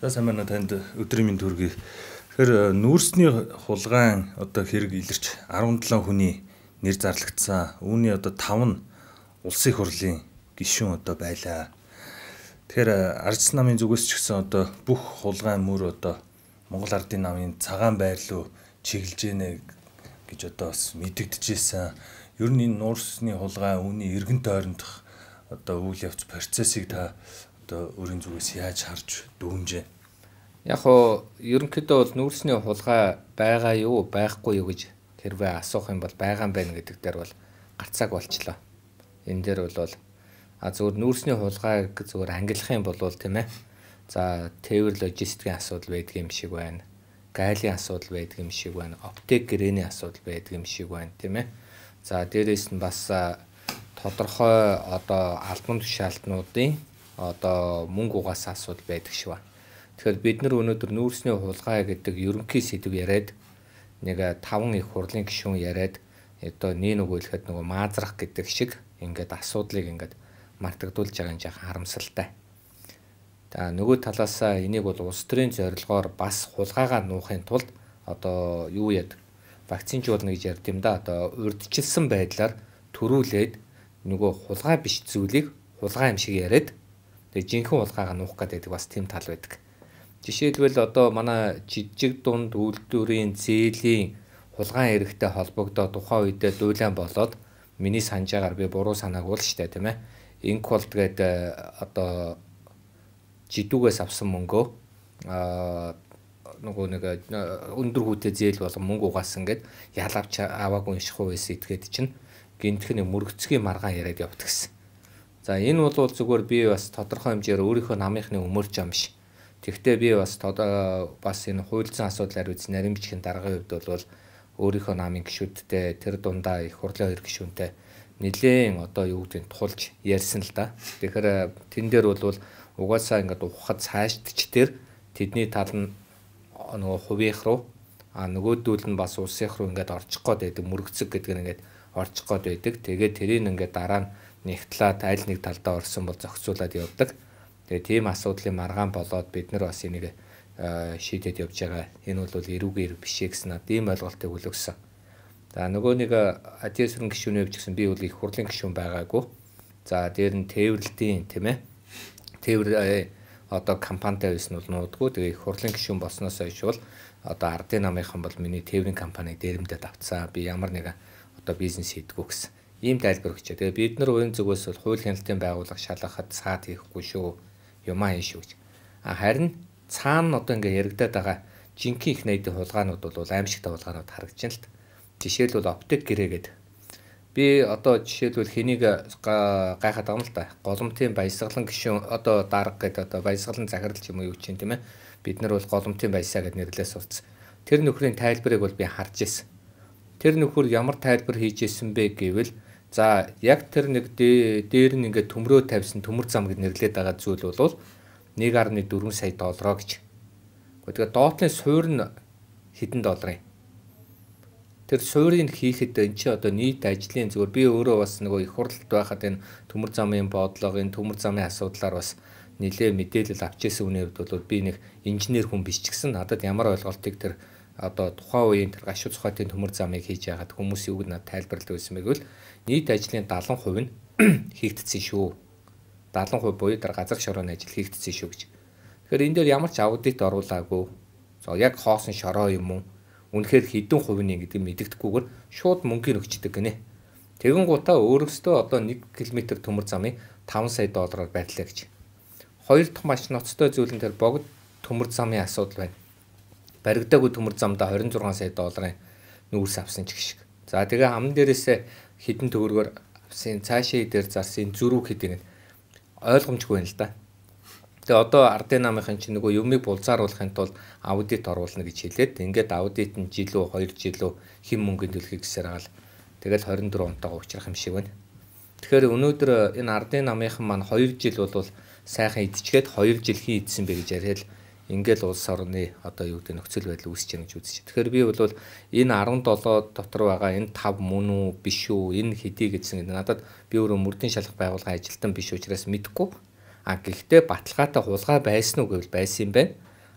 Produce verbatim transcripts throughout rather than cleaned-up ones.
За сайн байна танд өдрийн мэнд хүргэе. Тэгэхээр нүүрсний хулгайн одоо хэрэг илэрч арван долоо хүний нэр зарлагдсан. Үүний одоо таван нь улсын их хурлын гишүүн одоо байлаа. Тэгэхээр Ардчилсан намын зүгээс ч гэсэн одоо бүх хулгайн мөр одоо Монгол Ардын намын цагаан байр руу чиглэж гинэ гэж одоо бас мэдэгдэжсэн. Ер нь энэ нүүрсний хулгай үүний эргэн тойрондох одоо үйл явц процессыг та одоо өөрийн зүгээс яаж харж дүгнжээ? Яг хоо ерөнхийдөө бол нүүрсний хулгай байгаа юу байхгүй юу гэж хэрвээ асуух юм бол байгаа юм байна гэдэг дээр бол гарцааг болчлоо. Энэ дээр бол а зөвхөн нүүрсний хулгайг зөвхөн ангилах юм бол тийм ээ. За тээвэр логистикийн асуудал байдаг юм шиг байна. Гайлын асуудал байдаг юм шиг байна. Аптек гэрээний асуудал байдаг юм шиг байна, тийм ээ. За дээрээс нь бас тодорхой одоо албан тушаалтнуудын одоо мөнгө угаасан асуудал байдаг шиг байна. Тэгэхээр бид нар өнөөдөр нүүрсний хулгай гэдэг ерөнхий сэдв яриад нэг таван их хурлын гишүүн яриад одоо нэг нөгөөлөхөд нөгөө маазрах гэдэг шиг ингээд асуудлыг ингээд мартагдуулж байгаа нь жаахан харамсалтай. За нөгөө талаас энийг бол улс төрийн зорилгоор бас хулгайгаа нуухын тулд одоо юу яд вакцинжуулна гэж ярьд юм да. Одоо урьдчилсан байдлаар төрүүлээд нөгөө хулгай биш зүйлийг хулгай юм шиг яриад тэгээ жинхэнэ хулгайгаа нуух гэдэг бас тийм тал байдаг. Жишээлбэл одоо манай жижиг дунд үйлдвэрийн зээлийн хулгайн эрхтэй холбогдоод тухайн үедээ дуйлан болоод миний санджаагаар би буруу санааг уул штэ тийм ээ. Инквол тэгээд одоо жидүүгээс авсан мөнгөө аа нөгөө нэг өндөр хүүтэй зээл болон мөнгө угаасан гэд ялавч аваагүй шихуу байсан этгээд чинь гинтх нэг мөрөгцгийн маргаан яриад явт гэсэн. За энэ бол зүгээр би бас тодорхой хэмжээр өөрийнхөө намынхны өмөрч юм биш. Тэгвэл би бас бас энэ хуульцсан асуудлаар үз нарийн бичгийн даргын хувьд бол өөрийнхөө намын гишүүдтэй тэр дундаа их хурлын хоёр гишүүнтэй нэлээд одоо юу гэдэг нь тулж ярьсан л да. Тэгэхээр тэн дээр бол угаасаа ингээд ухахад цаашдч тэр тэдний тал нь нөгөө хувийнх руу а нөгөөдүүл нь бас улсынх руу ингээд орчих гээд байдаг мөрөгцөг гэдэг нь ингээд орчих гээд байдаг. Тэгээд тэрийг ингээд дараа нь нэгтлээд аль нэг талдаа орсон бол зохицуулаад явдаг. Тэгээ тийм асуудлын маргаан болоод бид нар бас энийг шийдээд явж байгаа. Энэ бол эрүүгээр биш гэсэн над ийм ойлголтыг үлгсэн. За нөгөө нэг Адийн сүрэн гишүүний хувьд гэсэн би бол их хурлын гишүүн байгаагүй. За дээр нь тээвэрлэлтийн тийм ээ. Тээвэр одоо компанитай байсан бол нуудгүй. Тэгээ их хурлын гишүүн болсноос хойш бол одоо Ардын намынхан бол миний тээврийн компани дээрэмдэд авцсан. Би ямар нэгэн одоо бизнес хийдгүү гэсэн. Ийм тайлбар өгчээ. Тэгээ бид нар өөрийн зүгээс бол хууль хяналтын байгууллага шалгахад саад хийхгүй шүү. Юмаа юм шүү гэж. А харин цаана одоо ингээ яригадаад байгаа жинхэнэ их найдын хулгаанууд бол аимшигтай хулгаанууд харагдаж байна л та. Жишээлбэл аптек гэрээгээд би одоо жишээлбэл хэнийг гайхаад байгаа юм л та. Голомтын баясгалан гишүүн одоо дарга гэдэг одоо баясгалан захирал ч юм уу юу чинь тийм ээ. Бид нар бол голомтын баясаа гэд нэрлээ сурцсан. Тэр нөхрийн тайлбарыг бол би харж ирсэн. Тэр нөхөр ямар тайлбар хийж ирсэн бэ гэвэл за яг тэр нэг дээр нь ингээд төмрөө тавьсан төмөр зам гэд нэрлээд байгаа зүйл бол нэг гаруй дөрвөн сая доллароо гэж. Тэгэхээр доотлын суурь нь хэдэн долларын. Тэр суурийг хийхэд энэ чи одоо нийт ажлын зүгээр би өөрөө бас нөгөө их хурлд байхад энэ төмөр замын бодлого энэ төмөр замын асуудлаар бас нэлээ мэдээлэл авч ирсэн үний хувьд бол би нэг инженер хүн биш ч гэсэн надад ямар ойлголтыг тэр одоо тухайн үеийн тэр гашуу цохойтой төмөр замыг хийж яагаад хүмүүс юуг надад тайлбарлаж байсан бэ гэвэл нийт ажлын дагалан хувь нь хийгдсэн шүү. дагалан хувь буюу тэр газар шорооны ажил хийгдсэн шүү гэж. Тэгэхээр энэ дээр ямар ч аудит оруулаагүй. За яг хоосон шороо юм уу? Үнэхээр хэдэн хувь нь гэдэг мэдэгдэхгүйгээр шууд мөнгөний өгчдөг гинэ. Тэгэн гутаа өөрөөсөө одоо нэг километр төмөр замыг таван сая доллараар байрлаа гэж. Хоёр дахь маш ноцтой зүйл нь тэр богд төмөр замын асуудал байна. Баригдаагүй төмөр замдаа хорин зургаан сая долларын нүүрс авсан ч гэх шиг. За тэгээ амн дээрээсээ хідэн төгрөгөөр авсан цаашаа дээр зарсан зүрүүг хэдийг нь ойлгомжгүй байна л да. Тэгээ одоо Ардын намынхан чинь нөгөө юмыг булзааруулахын тулд аудит оруулна гэж хэлээд ингээд аудит нь жилүү хоёр жилүү хэм мөнгөнд төлөхийг гэсээр байгаа л тэгэл хорин дөрөв онтойгоо учрах юм шиг байна. Тэгэхээр өнөөдөр энэ Ардын намынхан маань хоёр жил бол сайхан идчихгээд хоёр жил хий идсэн бэ гэж яриад ингээл улс орны одоо юу гэдэг нөхцөл байдал үүсэж байгаа гэж үзэж. Тэгэхээр би бол энэ арван долоо дотор байгаа энэ тав мөн үү биш үү энэ хэдий гэсэн надад би өөрөө мөрдийн шалгах байгууллагын ажилтан биш учраас мэдэхгүй. А гэхдээ баталгаатай хулгай байсан уу гэвэл байсан юм байна.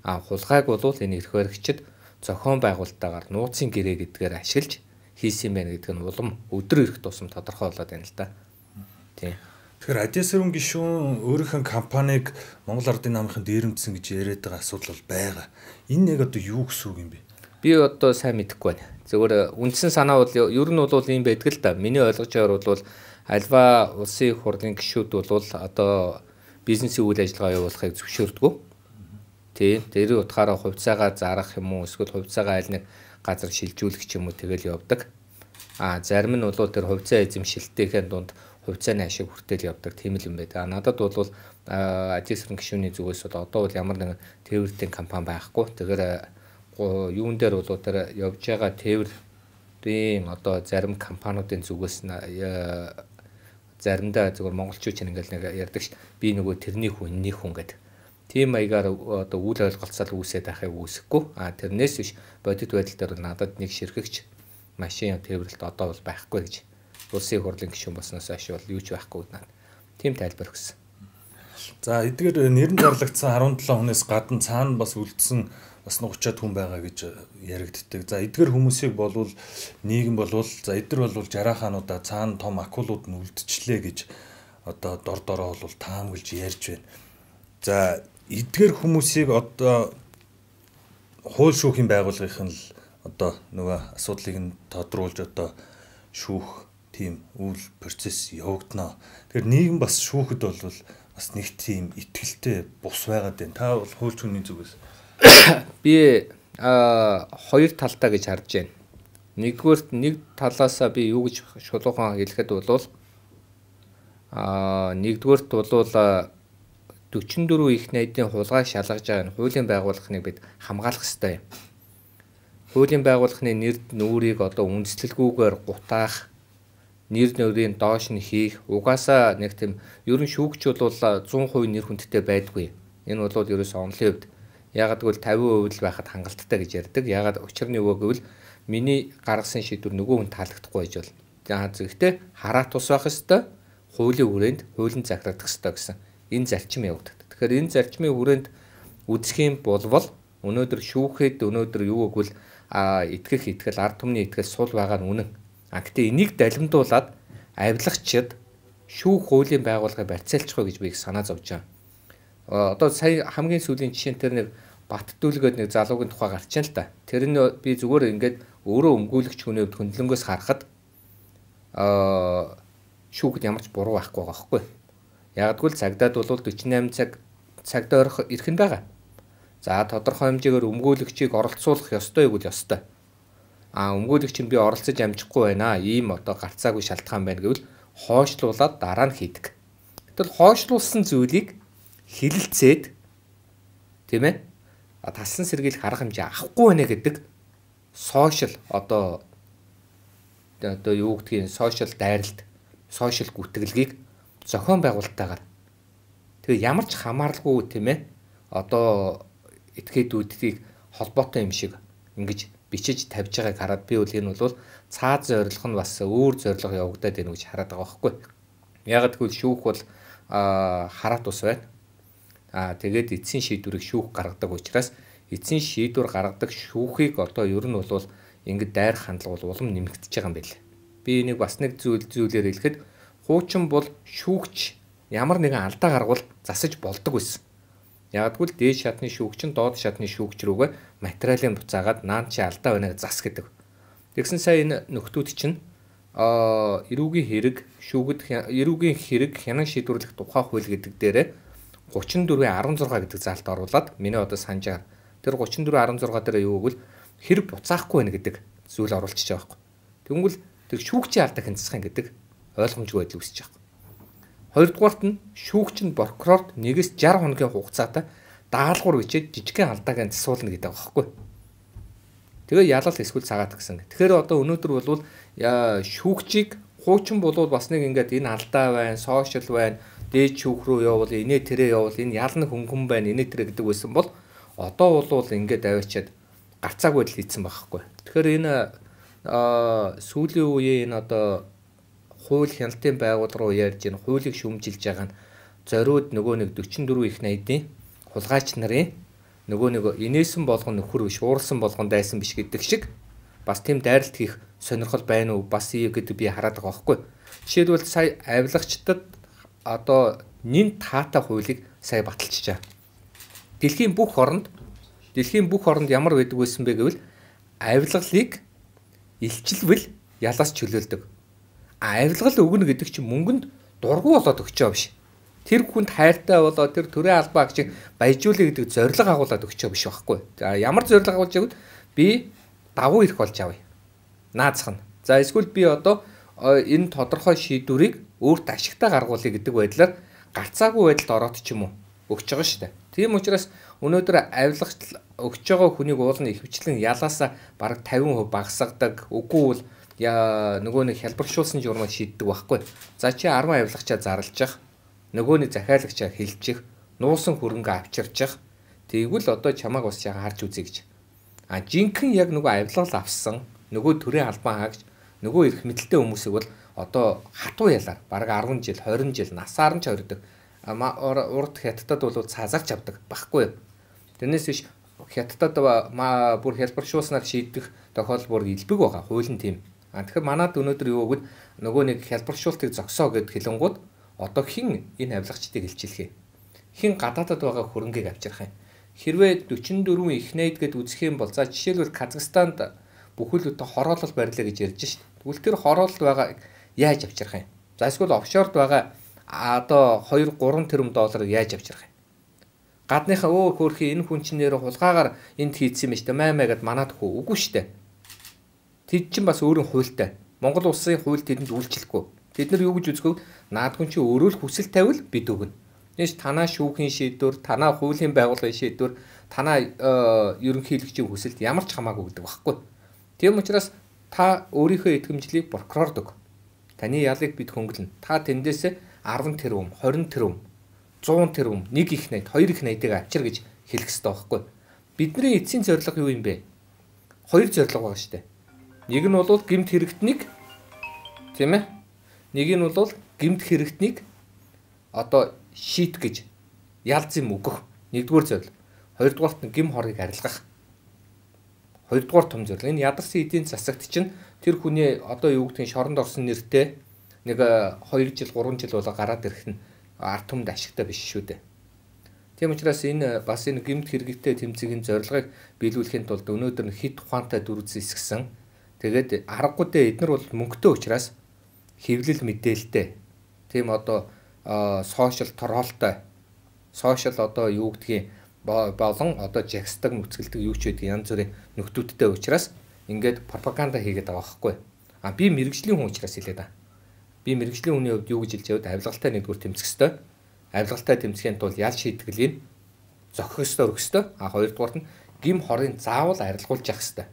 А хулгайг бол энэ эрх баригчид зохион байгуулалтаагаар нууцын гэрээ гэдгээр ашиглаж хийсэн байна гэдэг нь улам өдөр ирэх тусам тодорхой болоод байна л да. Тийм. Тэгэхээр Адясарун гишүүн өөрийнхөө компанийг Монгол Ардын намынхын дээрэмдсэн гэж яриад байгаа асуудал бол байгаа. Энэ яг одоо юу гэсэн үг юм бэ? Би одоо сайн мэдэхгүй байна. Зөвхөн үндсэн санаа бол ер нь бол ийм байдаг л да. Миний ойлгож байгаагаар бол альва улсын их хурлын гишүүд бол одоо бизнесийн үйл ажиллагаа явуулахыг зөвшөөрдөг. Тийм. Тэр утгаараа хувьцаагаа зарах юм уу эсвэл хувьцаагаа аль нэг газар шилжүүлэх ч юм уу тэгэл явдаг. А зарим нь бол тэр хувьцаа эзэмшилтийн дунд хувьцааны ашиг хүртэл явдаг тийм л юм байдаг. Надад бол Адясарун гишүүний зүгээс бол одоо бол ямар нэгэн тээврийн компани байхгүй. Тэгэхээр юун дээр бол тэр явж байгаа тээврийн одоо зарим компаниудын зүгээс заримдаа зөвхөн монголчууд чинь ингээл нэг ярьдаг ш. Би нөгөө тэрний хүн, энэний хүн гэдэг. Тийм маягаар одоо үйл ойлголцол үүсээд байхыг үүсэхгүй. А тэрнээс биш бодит байдал дээр надад нэг ширхэгч машин тээвэрлэлт одоо бол байхгүй гэж. Улсын хурлын гишүүн болсноос хойш бол юу ч байхгүй надад. Тийм тайлбар өгсөн. За эдгээр нэрэн зарлагдсан арван долоо хүнээс гадна цаана бас үлдсэн бас нухчаад хүн байгаа гэж яригддаг. За эдгээр хүмүүсийг болвол нийгэм болвол за эдгээр болвол жарахаануудаа цаана том акулууд нь үлдчихлээ гэж одоо дор дороо бол таамаглаж ярьж байна. За эдгээр хүмүүсийг одоо хууль шүүхийн байгууллагын л одоо нөгөө асуудлыг нь тодруулж одоо шүүх тийм үйл процесс явагдана. Тэгэхээр нийгэм бас шүүхэд бол бас нэг тийм итгэлтэй бус байгаад байна. Та бол хууль шүүхийн зүгээс би а хоёр талтай гэж харж байна. Нэгдүгээр нэг талаасаа би юу гэж шулуухан хэлэхэд бол а нэгдүгээр бол дөрвөн дөрвөн их найдын хулгайг шалгаж байгаа нь хуулийн байгууллагыг бид хамгаалах ёстой юм. Хуулийн байгууллагын нэр нүрийг одоо үндэслэлгүйгээр гутаах, нэр нөрийн доош нь хийх, угаасаа нэг тийм ерөн шүүгч бол зуун хувь нэр хүндтэй байдгүй. Энэ бол ерөөсөө онлын хувьд ягаад гэвэл тавин хувь л байхад хангалттай гэж ярьдаг. Ягаад учир нь юу гэвэл миний гаргасан шийдвэр нөгөө хүн таалагдахгүй байж бол. За зөвхөн хараа тус байх ёстой, хуулийн хүрээнд хуулийн захирагдах ёстой гэсэн энэ зарчим явагддаг. Тэгэхээр энэ зарчмын хүрээнд үзэх юм болвол өнөөдөр шүүхэд өнөөдөр юу гэвэл а итгэх итгэл ард түмний итгэл сул байгаа нь үнэн. А гэтээ энийг далимдуулаад авилгачид шүүх хуулийн байгууллагыг барьцаалчих вэ гэж би их санаа зовж байгаа. Одоо сая хамгийн сүүлийн жишээн тэр нэг бат дүүлгээд нэг залуугийн тухай гарчаа л да. Тэр нь би зүгээр ингээд өөрөө өмгөөлөгч хүний хувьд хөндлөнгөөс харахад а шүүхэд ямар ч буруу байхгүй байгаа байхгүй. Ягдгүй л цагдаад бол дөрвөн и восемь цаг цагт орох эрх нь байгаа. За тодорхой хэмжээгээр өмгөөлөгчийг оролцуулах ёстой юу гэвэл ёстой. А өмгөөлөгч нь би оролцож амжихгүй байна. Ийм одоо гарцаагүй шалтгаан байна гэвэл хойшлуулад дараа нь хийдэг. Гэтэл хойшлуулсан зүйлийг хилэлцээд тийм ээ тассан сэргийлэх арга хэмжээ авахгүй байна гэдэг сошиал одоо одоо юу гэдгийг сошиал дайралт, сошиал гүтгэлгийг зохион байгуулалттайгаар тэгээ ямар ч хамааралгүй тийм ээ одоо этгээдүүдийг холбоотой юм шиг ингэж бичиж тавьж байгааг хараад би бол энэ бол цаад зорилго нь бас өөр зорилго явагдаад байна гэж хараад байгаа байхгүй. Яг тэгвэл шүүх бол хараа тус байна. Аа тэгээд эцсийн шийдвэрийг шүүх гаргадаг учраас эцсийн шийдвэр гаргадаг шүүхийг одоо ер нь бол ингэж дайрах хандлага бол улам нэмэгдэж байгаа юм байна. Би энийг бас нэг зүйл зүйлээр хэлэхэд хуучин бол шүүгч ямар нэгэн алдаа гаргавал засаж болдог байсан. Ягдгүй л дээд шатны шүүгч нь доод шатны шүүгч рүүгээ материалын буцаагаад наан чи алдаа байна гэж зас гэдэг. Тэгсэн сая энэ нөхдүүд чинь аа эрүүгийн хэрэг шүүгд эрүүгийн хэрэг хянан шийдвэрлэх тухай хууль гэдэг дээрээ гучин дөрвийн арван зургаа гэдэг заалт оруулаад миний одоо санджаар тэр гучин дөрвийн арван зургаа дээр юу гэвэл хэрэг буцаахгүй байна гэдэг зүйл оруулчихж байгаа байхгүй. Тэгвэл тэр шүүгчийн алдаа хянцсах гэдэг ойлгомжгүй байдал үүсэж байгаа. Хоёрдугаарт нь шүүгч нь прокурорт нэгээс шарх хоногийн хугацаатай даалгавар бичээд жижигхэн алдааг засуулна гэдэг байгаа байхгүй. Тэгээ ялал эсвэл цагаат гэсэн. Тэгэхээр одоо өнөөдөр бол шүүгчийг хуучин болвол бас нэг ингээд энэ алдаа байна, сошиал байна, дээд шүүх рүү явуул, инээ тэрэ явуул, энэ ялна хөнгөн байна, инээ тэрэ гэдэг байсан бол одоо бол ингээд аваачаад гарцаагүй л хийцэн байгаа байхгүй. Тэгэхээр энэ сүүлийн үеийн энэ одоо хууль хяналтын байгууллага руу ярьж энэ хуулийг шүүмжилж байгаа нь зориуд нөгөө нэг дөрвөн дөрвөн их найдын хулгайч нарын нөгөө нэг инээсэн болгоно нөхөр биш, уурсан болгоно дайсан биш гэдэг шиг бас тийм дайралт хийх сонирхол байна уу? Бас ий гэдэг би хараад байгаа байхгүй. Жишээлбэл сая авилгачдад одоо нэн таатай хуулийг сая баталчихжээ. Дэлхийн бүх оронд дэлхийн бүх оронд ямар байдаг байсан бэ гэвэл авилгалыг илчилвэл ялаас чөлөөлдөг. А авилгал өгнө гэдэг чинь мөнгөнд дургу болоод өгч байгаа биш. Тэр хүнд хайртай болоо тэр төрийн албаа гэж баяжуулъя гэдэг зорилго агуулад өгч байгаа биш байхгүй. За ямар зорилго агуулж байгаад би давуу ирэх болж авъя. Наацхан. За эсвэл би одоо энэ тодорхой шийдвэрийг өөрт ашигтай гаргуулъя гэдэг байдлаар гарцаагүй байдалд ороод ч юм уу өгч байгаа шүү дээ. Тийм учраас өнөөдөр авилгач өгч байгаа хүнийг уулна ихэвчлэн ялаасаа бараг тавин хувь багасгадаг. Үгүй бол нөгөө нэг хялбаршуулсан журмыг шийддэг байхгүй. За чи арван авилгачаа зарлж нөгөө нэг захиалагчаа хилчих, нуусан хөрөнгө авчирчих. Тэгвэл одоо чамааг бас яга харж үзье гэж. А жинхэнэ яг нөгөө авилгал авсан, нөгөө төрийн албан хаагч, нөгөө эрх мэдэлтэй хүмүүсийг бол одоо хатуу ялаар бараг арван жил, хорин жил насаар нь ч хоригдог. Урд хятадд бол цаазаарч авдаг байхгүй. Тэрнээс биш хятадд бүр хялбаршуулснаар шийдэх тохиолдол бүр илбэг байгаа. Хууль нь тийм. А тэгэхээр манад өнөөдөр юу гэвэл нөгөө нэг хялбаршуултыг зогсоо гэд хэлэнгууд одоо хэн энэ авилгачдыг илчилэх юм? Хэн гадаадад байгаа хөрөнгийг авчрах юм? Хэрвээ дөрвөн дөрвөн их найд гэд үзэх юм бол за жишээлбэл Казахстанд бүхэл өдөө хороолол барилаа гэж ярьж шít. Тэгвэл тэр хороолол байгаа яаж авчрах юм? За эсвэл офшорд байгаа одоо хоёр гурван тэрбум доллар яаж авчрах юм? Гадныхаа өө хөөрхи энэ хүн чинь нэр хулгаагаар энд хийцсэн юм шүү дээ. Маа маа гэд манад хөө үгүй шүү дээ. Тэд чинь бас өөрийн хуультай. Монгол улсын хууль тэдэнд үйлчлэхгүй. Тэд нар юу гэж үзэхөв? Наадгүй чи өөрөө л хүсэл тавил бид өгнө. Нэш танаа шүүхийн шийдвэр, танаа хуулийн байгууллагын шийдвэр, танаа ерөнхийлөгчийн хүсэлд ямар ч хамаагүй гэдэг багхгүй. Тийм учраас та өөрийнхөө итгэмжлийг прокурорд өг. Таны ялыг бид хөнгөлнө. Та тэндээсээ арван тэрбум, хорин тэрбум, зуун тэрбум, нэг их найд, хоёр их найдыг авчир гэж хэлэх хэрэгтэй байхгүй. Бидний эцсийн зорилго юу юм бэ? Хоёр зорилго байгаа шүү дээ. Нэг нь бол гэмт хэрэгтнийг тийм ээ? Нэг нь бол гэмт хэрэгтнийг одоо шийт гэж ялц юм өгөх. Нэгдүгээр зорилго. Хоёрдугаарт нь гим хорыг арилгах. Хоёрдугаар том зорилго. Энэ ядарсан эдийн засагт чинь тэр хүний одоо юу гэдгийг шоронд орсон нэртэй нэг хоёр жил, гурван жил болоо гараад ирэх нь ард түмэнд ашигтай биш шүү дээ. Тийм учраас энэ бас энэ гэмт хэрэгтэй тэмцээгийн зорилгыг биелүүлэхийн тулд өнөөдөр хэд ухаантай дүр зэсгсэн. Тэгээд аргагүй дээ эднэр бол мөнгөтэй учраас хэвлэл мэдээлэлтэй. Тийм одоо сошиал торолтой сошиал одоо юу гэдгийг болон одоо жагсдаг нүцгэлдэг юу ч байдгийг янз бүрийн нөхдүүдтэй учраас ингээд пропаганда хийгээд байгаа байхгүй. А би мэрэгжлийн хүн учраас хэлээд байгаа. Би мэрэгжлийн хүний хувьд юу гэж хэлж яваад авилгалтай нэгдүгээр тэмцэх ёстой. Авилгалтай тэмцэхийн тулд ял шийтгэлийн зохих ёстой өргөх ёстой. А хоёрдугаарт нь гим хорын заавал арилгуулж явах ёстой.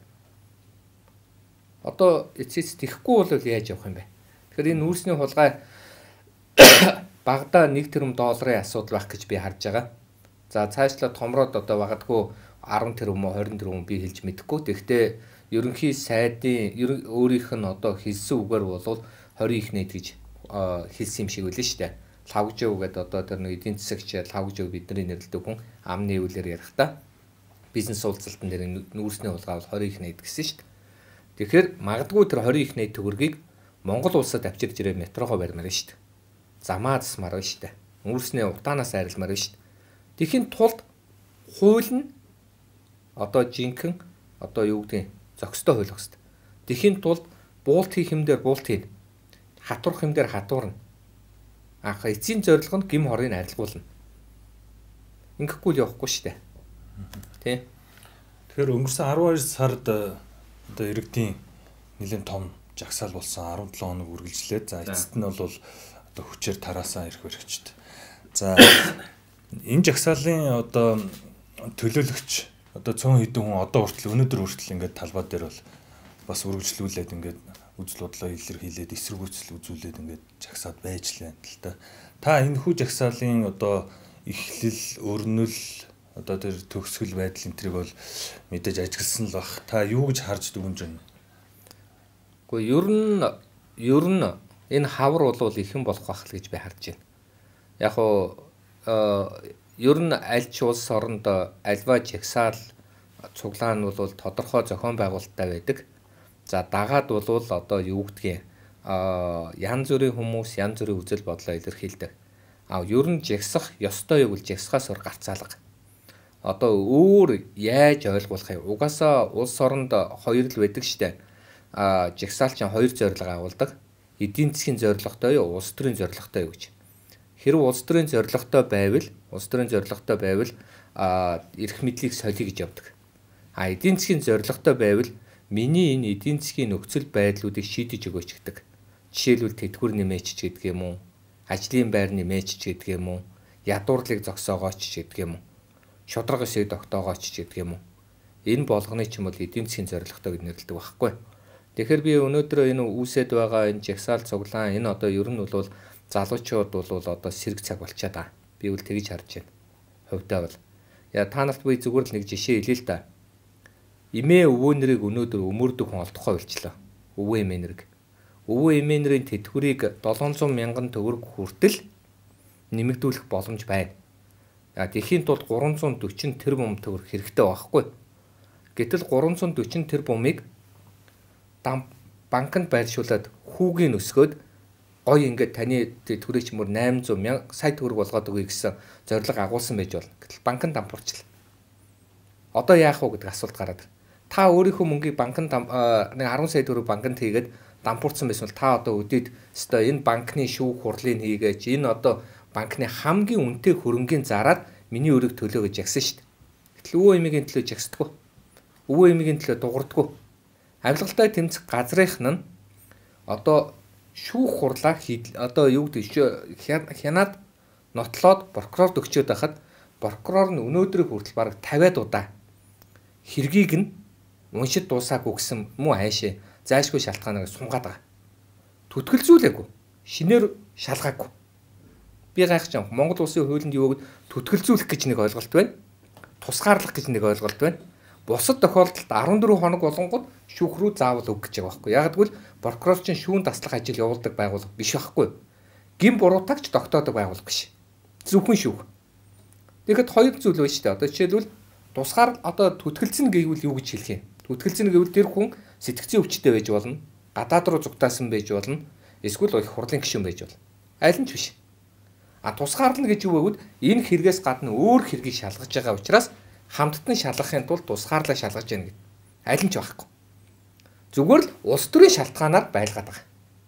Одоо эцэс тэхгүй бол яаж явах юм бэ? Тэгэхээр энэ нүүрсний хулгай багада нэг тэрбум долларын асуудал байх гэж би харж байгаа. За цаашлаа томроод одоо багадгүй арван тэрбум хорин тэрбум би хэлж мэдэхгүй. Тэгэхдээ ерөнхий сайдын өөрийнх нь одоо хэлсэн үгээр бол хорин их найд гэж хэлсэн юм шиг үлээ шүү дээ. Лавгжов гэдэг одоо тэр нэг эдийн засагч лавгжов бидний нэрлэдэг хүн амны үеэр ярихдаа бизнес уулзалтан дээр нүүрсний хулгай бол хорин их найд гэсэн шүү дээ. Тэгэхээр магадгүй тэр хорин их найд төгрөгийг Монгол улсад авчирж ирээ метрогоо барьмаар шүү дээ. Замаа засмаар байна шүү дээ. Нүүрсний утаанаас арилмаар байна шүү дээ. Тэхийн тулд хууль нь одоо жинхэнэ одоо юу гэдгийг зохистой хууль хэвчээ. Тэхийн тулд буулт хийх юм дээр буулт хийн. Хатурах юм дээр хатуурна. Анх эцсийн зорилго нь гим хорыг арилгуулна. Ингэхгүй л явахгүй шүү дээ. Тэ. Тэгэхээр өнгөрсөн арван хоёр сард одоо иргэдийн нэлээд том жагсаал болсон арван долоо хоног үргэлжлээд за эцэст нь бол одоо хүчээр тараасаа ирэх хэрэгчтэй. За энэ жагсаалын одоо төлөөлөгч одоо цөөн хэдэн хүн одоо хүртэл өнөөдөр хүртэл ингээд талбай дээр бол бас үргэлжлүүлээд ингээд үзэл бодлоо илэрхийлээд эсэргүүцэл үзүүлээд ингээд жагсаад байж лээ л та. Та энэ хүү жагсаалын одоо эхлэл, өрнөл одоо тэр төгсгөл байдал энтрийг бол мэдээж ажигласан л бах. Та юу гэж харж дүгнж байна? Гэхдээ ер нь ер нь энэ хавар бол ихэн болох байх л гэж би харж байна. Яг уу ер нь аль ч улс оронд альва жагсаал цуглаан нь бол тодорхой зохион байгуулалттай байдаг. За дагаад бол одоо юу гэдгийг а янз бүрийн хүмүүс янз бүрийн үзэл бодлоо илэрхийлдэг. А ер нь жагсах ёстой юу гэж жагсахаас өөр гарцаалга. Одоо өөр яаж ойлгуулах юм? Угаасаа улс оронд хоёр л байдаг штэ. А жагсаал чинь хоёр зорилго агуулдаг. Эдийн засгийн зорилготой юу, улс төрийн зорилготой юу гэж. Хэрв улс төрийн зорилготой байвал, улс төрийн зорилготой байвал а эрх мэдлийг солиё гэж явдаг. А эдийн засгийн зорилготой байвал миний энэ эдийн засгийн нөхцөл байдлуудыг шийдэж өгөөч гэдэг. Жишээлбэл тэтгэвэр нэмээч гэдэг юм уу? Ажлын байр нэмээч гэдэг юм уу? Ядуурлыг зогсоогооч гэдэг юм уу? Шудраг эсийг тогтоогооч гэдэг юм уу? Энэ болгоны ч юм бол эдийн засгийн зорилготой гэж нэрлэдэг байхгүй. Тэгэхээр би өнөөдөр энэ үүсэт байгаа энэ жагсаал цуглаан энэ одоо ер нь бол залуучууд бол одоо сэрэг цаг болчиход байгаа. Би үл тэгж харж байна. Хувьдаа бол. Яа та нарт би зүгээр л нэг жишээ хэлээ л да. Эмээ өвөө нэрийг өнөөдөр өмөрдөг хүн олдохгүй болчлоо. Өвөө эмээ нэрийг. Өвөө эмээ нэрийн тэтгэврийг долоон зуун мянган төгрөг хүртэл нэмэгдүүлэх боломж байна. А тэхийн тулд гурван зуун дөрвөн тэрбум төгрөг хэрэгтэй байхгүй. Гэтэл гурван зуун дөрвөн тэрбумыг банкнд байршуулад хүүгийн өсгөөд гой ингээд таны тэтгэврийг ч мөр восемь сая мянга сая төгрөг болгоод өгье гэсэн зорилго агуулсан байж болно. Гэтэл банкнд дампуурчлаа. Одоо яах вэ гэдэг асуулт гараад. Та өөрийнхөө мөнгийг банкнд нэг арван сая төгрөг банкнд хийгээд дампуурсан байсан бол та одоо өдөөд өстой энэ банкны шүүх хурлыг хийгээч энэ одоо банкны хамгийн үнэтэй хөрөнгийн зараад миний өрийг төлөө гэж ягсан шүү дээ. Гэтэл өвөө эмигийн төлөө жагсдаггүй. Өвөө эмигийн төлөө дуурдаггүй. Авилгалтай тэмцэх газрынх нь одоо шүүх хурлаа одоо юу гэдэг хянаад нотлоод прокурорд өгчөөд байхад прокурор нь өнөөдрийг хүртэл бараг тавиад удаа хэргийг нь уншид дуусаагүй гэсэн муу айшээ зайлшгүй шалтгааныг сунгаад байгаа. Түтгэлзүүлээгүй. Шинээр шалгаагүй. Би гайхаж байгаа. Монгол улсын хуулинд юу гэвэл түтгэлзүүлэх гэж нэг ойлголт байна. Тусгаарлах гэж нэг ойлголт байна. Бусад тохиолдолд арван дөрвөн хоног болгонгод шүүх рүү заавал өг гэж байгаа байхгүй. Яг гэвэл прокурор чинь шүүн таслах ажил явуулдаг байгууллага биш байхгүй. Гин буруутагч тогтоодог байгууллага биш. Зөвхөн шүүх. Тэгэхэд хоёр зүйл байна шүү дээ. Одоо жишээлбэл тусгаар одоо түтгэлцэн гэвэл юу гэж хэлэх юм? Түтгэлцэн гэвэл тэр хүн сэтгцийн өвчтөй байж болно. Гадаад руу зугтаасан байж болно. Эсвэл их хурлын гишүүн байж болно. Аль нь ч биш. А тусгаарлна гэж юу вэ гэвэл энэ хэрэгээс гадна өөр хэргийг шалгаж байгаа учраас хамттан шалгахын тулд тусгаарлаа шалгаж яана гэдэг. Аль нь ч байхгүй. Зүгээр л улс төрийн шалтгаанаар байлгаад байгаа.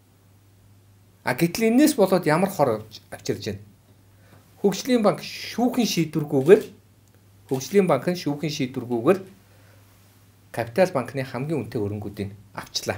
А гэтэл энэс болоод ямар хор авчирж байна? Хөгжлийн банк шүүхийн шийдвэргүйгээр Хөгжлийн банк нь шүүхийн шийдвэргүйгээр Капитал банкны хамгийн үнэтэй хөрөнгүүдийг авчлаа.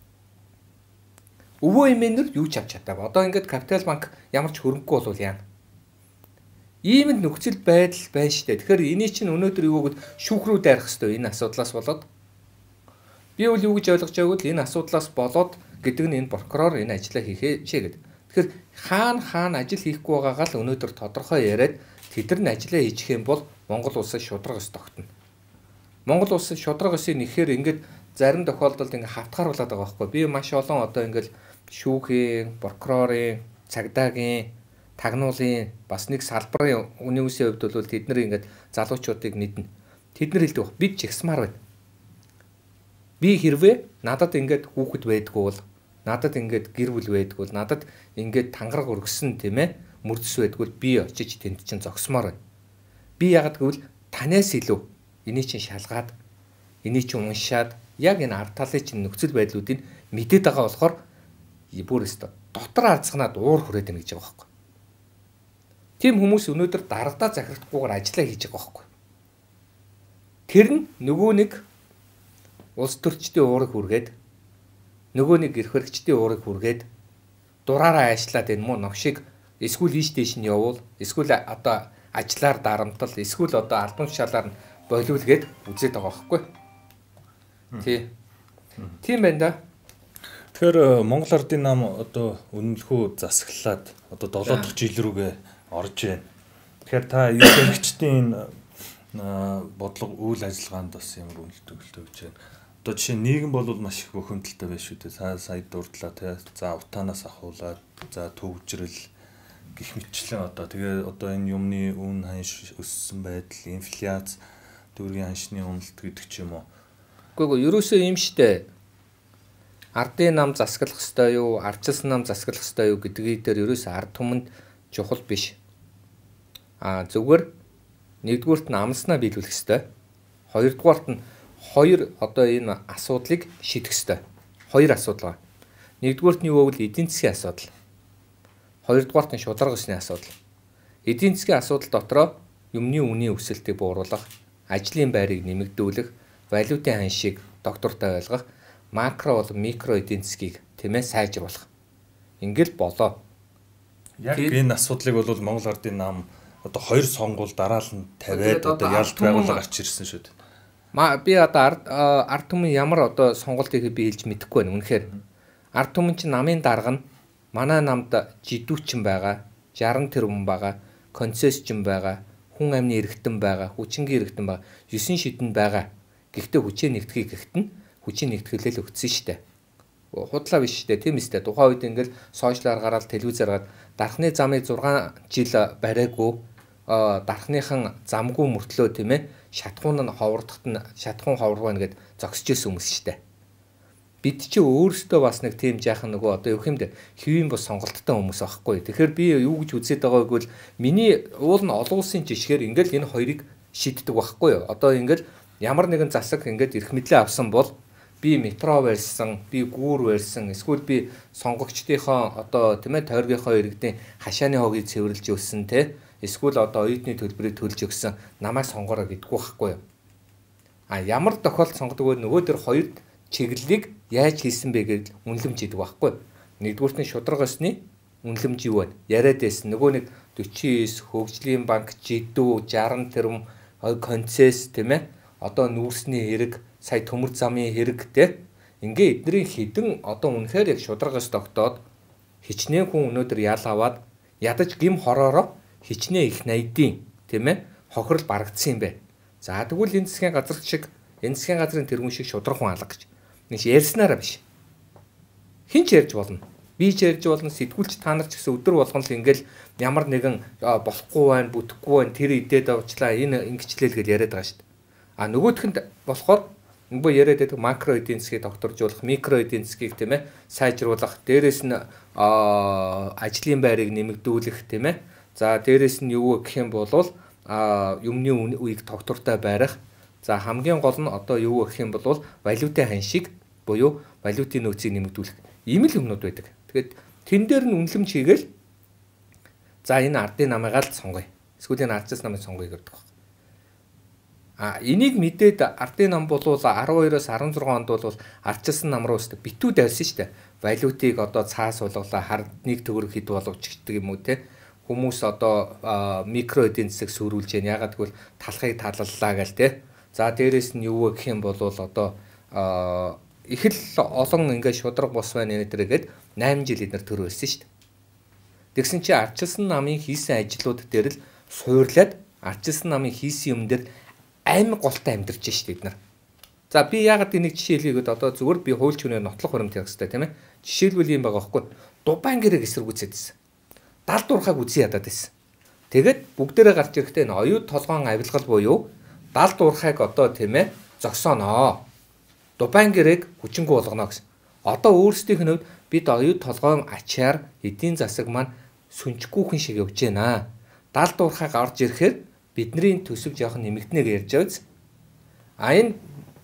Өвөө эмээнэр юу ч авч чадаагүй. Одоо ингээд Капитал банк ямар ч хөрөнгөгүй болвол яана. Ийм л нөхцөл байдал байна шүү дээ. Тэгэхээр энийг чинь өнөөдөр юу гэвэл шүүх рүү дайрах хэрэгтэй энэ асуудлаас болоод. Би бол юу гэж ойлгож байгааг бол энэ асуудлаас болоод гэдэг нь энэ прокурор энэ ажлаа хийхээ гэдэг. Тэгэхээр хаана хаана ажил хийхгүй байгаагаа л өнөөдөр тодорхой яриад тэд нар ажлаа хийчих юм бол Монгол улсад шудраг ус тогтно. Монгол улсад шудраг усыг нэхээр ингээд зарим тохиолдолд ингээд хавтгааруулаад байгаа байхгүй. Би маш олон одоо ингээд шүүхийн, прокурорын, цагдаагийн, тагнуулын бас нэг салбарын үнийн үсийн хувьд бол тэд нар ингээд залуучуудыг нэгдэн. Тэд нар хэлдэг бид жигсмаар байна. Би хэрвээ надад ингээд хүүхэд байдгүй бол надад ингээд гэр бүл байдгүй бол надад ингээд тангараг өргөсөн тийм ээ мөрдөс байдгүй бол би очиж тэнд чинь зогсмоор байна. Би ягаад гэвэл танаас илүү энийг чинь шалгаад энийг чинь уншаад яг энэ ард талын чинь нөхцөл байдлуудыг мэдээд байгаа болохоор бүр өстө дотор арцгнаад уур хүрээд байна гэж байгаа байхгүй. Тим хүмүүс өнөөдөр дарагдаа захирагдахгүйгээр ажиллаа хийж байгаа байхгүй. Тэр нь нөгөө нэг улс төрчдийн уурыг хүргээд нөгөө нэг эрх баригчдын уурыг хүргээд дураараа аашлаад энэ муу новшиг эсвэл ийш дэш нь явуул эсвэл одоо ажлаар дарамтал эсвэл одоо албан тушаалаар нь болиулгээд үзээд байгаа байхгүй. Тий. Тийм байна да. Тэгэхээр Монгол Ардын нам одоо үнэлэхүү засаглаад одоо долоо дахь жил рүүгээ орж байна. Тэгэхээр та эрх баригчдын бодлого үйл ажиллагаанд бас ямар үнэлт өгч байна. Одоо жишээ нь нийгэм бол маш их бохимдолтой байна шүү дээ. Сая сая дурдлаа тий. За утаанаас ахуулаад за төвжрэл гэх мэтчлэн одоо тэгээ одоо энэ юмны үн ханш өссөн байдал, инфляц, төгрөгийн ханшны уналт гэдэг ч юм уу. Үгүй ээ, ерөөсөө юм штэ. Ардын нам засаглах ёстой юу, ардчилсан нам засаглах ёстой юу гэдгийг дээр ерөөсөө ард түмэнд чухал биш. А зүгээр нэгдүгüүрт нь амлснаа биелүүлэх ёстой. Хоёрдугаарт нь хоёр одоо энэ асуудлыг шийдэх ёстой. Хоёр асуудал. Нэгдүгüүрт нь юу вэ? Эдийн засгийн асуудал. Хоёрдугаарт нь шударга ёсны асуудал. Эдийн засгийн асуудал дотроо юмны үнийн өсөлтийг бууруулах, ажлын байрыг нэмэгдүүлэх, валютын ханшийг доктортой ойлгох, макро болон микро эдийн засгийг тийм ээ сайжруулах. Ингээл болоо. Яг энэ асуудлыг бол Монгол Ардын нам одоо хоёр сонгуул дараал нь тавиад одоо ялт байгуулга гарч ирсэн шүү дээ. Ма би одоо ард түмэн ямар одоо сонголтыг би хэлж мэдэхгүй байна. Үнэхээр ард түмэн чинь намын дарга нь манай намд жидүүчин байгаа, жарган тэрбум байгаа, концессчин байгаа, хүн амны эргэтэн байгаа, хүчингийн эргэтэн байгаа, ёсын шидэнд байгаа. Гэхдээ хүчээ нэгтгэхийг гэхэд нь хүчийн нэгтгэлэл өгсөн шүү дээ. Худлаа биш шүү дээ. Тийм ээ. Тухайн үед ингээл сошиалар гараад телевизээр гараад дархны замыг зургаан жил бариагүй дархныхан замгүй мөртлөө тийм ээ шатхуун нь ховордохт нь шатхуун ховоргоо нэгэд зогсож ирсэн хүмүүс шүү дээ. Бид чи өөрсдөө бас нэг тийм жаахан нөгөө одоо юу хэмдэ хэвийн бос сонголттой хүмүүс аахгүй. Тэгэхээр би юу гэж үзээд байгааг бол миний уул нь олон улсын жишгээр ингээл энэ хоёрыг шийддэг байхгүй юу. Одоо ингээл ямар нэгэн засаг ингээд эрх мэдлээ авсан бол би метро барьсан, би гүүр барьсан, эсвэл би сонгогчдынхоо одоо тийм ээ тойргийнхоо иргэдийн хашааны хогийг цэвэрлж өгсөн те. Эсвэл одоо оюутны төлбөрийг төлж өгсөн намайг сонгороо гэдэггүй байхгүй юу. А ямар тохиолдолд сонгодог вэ? Нөгөө төр хоёр чиглэлийг яаж хийсэн бэ гэж үнэлэмж хийдэг байхгүй юу. Нэгдүгüүрт нь шударга ёсны үнэлэмж юу вэ? Яриад байсан. Нөгөө нэг forty nine хөгжлийн банк, жидүү, sixty тэрбум, концесс тийм ээ. Одоо нүүрсний хэрэг, сая төмөр замын хэрэг те. Ингээ эдний хідэн одоо үнэхээр яг шударгаас тогтоод хичнээн хүн өнөөдөр ял аваад ядаж гим хороороо хичнээн их найдын тийм ээ хохирол барагдсан юм бэ. За тэгвэл энэ засгийн газар шиг энэ засгийн газрын тэргүүн шиг шудраг хүн алга гэж. Нэг ярьснараа биш. Хин ч ярьж болно. Би ч ярьж болно. Сэтгүүлч та нар ч гэсэн өдөр болгон л ингээл ямар нэгэн болохгүй байна, бүтэхгүй байна, тэр идээд авчлаа, энэ ингэчлээл гэж яриад байгаа шүү дээ. А нөгөөхөнд болохоор нөгөө яриад байдаг макро эдийн засгийг докторжуулах, микро эдийн засгийг тийм ээ сайжруулах, дээрэс нь ажлын байрыг нэмэгдүүлэх тийм ээ. За дээрэс нь юу гэх юм бол а юмны үеийг доктортой байрах. За хамгийн гол нь одоо юу гэх юм бол валютын ханшийг буюу валютын нөөцийг нэмэгдүүлэх. Ийм л юмнууд байдаг. Тэгэхээр тэн дээр нь үнэлэмж хийгээл за энэ ардын намайг л сонгоё. Эсвэл энэ ардчилсан намайг сонгоё гэдэг байна. А энийг мэдээд ардын нам болвол twelve-оос sixteen онд бол ардчилсан нам руу өстө битүү дайрсан шүү дээ. Валютыг одоо цаас суулгалаа хардныг төгрөг хэд болгочихдаг юм уу те. Хүмүүс одоо микро эдийн засаг сүрүүлж яа ягаад гэвэл талхыг талаллаа гэл те. За дээрэс нь юу гэх юм бол одоо их л олон ингээ шудраг бос байна нэ тэргээд eight жил эднэр төр байсан шүү дээ. Тэгсэн чи ардчилсан намын хийсэн ажлууд дээр л суурлаад ардчилсан намын хийсэн юм дээр амар голтой амьдарч шүү дээ бид нар. За би яагаад энийг жишээ хэлгээд одоо зүгээр би хуульч хүнээр нотлох хуримт ярих хэрэгтэй тийм ээ. Жишээлбэл юм байгаа байхгүй. Дубайн гэрэг эсэргүүцээдсэн. Далд урхаг үзий ядаад байсан. Тэгээд бүгдээрээ гарч ирэхдээ н оюут толгоон авилгал буюу далд урхаг одоо тийм ээ зогсооноо. Дубайн гэрэг хүчингү болгоно гэсэн. Одоо өөрсдийнх нь хувьд бид оюут толгоон ачаар эдийн засаг маань сүнчгүйхэн шиг явж байна. Далд урхаг орж ирэхээр бидний төсөв жоохон нэмэгднэ гэж ярьж байгааз. А энэ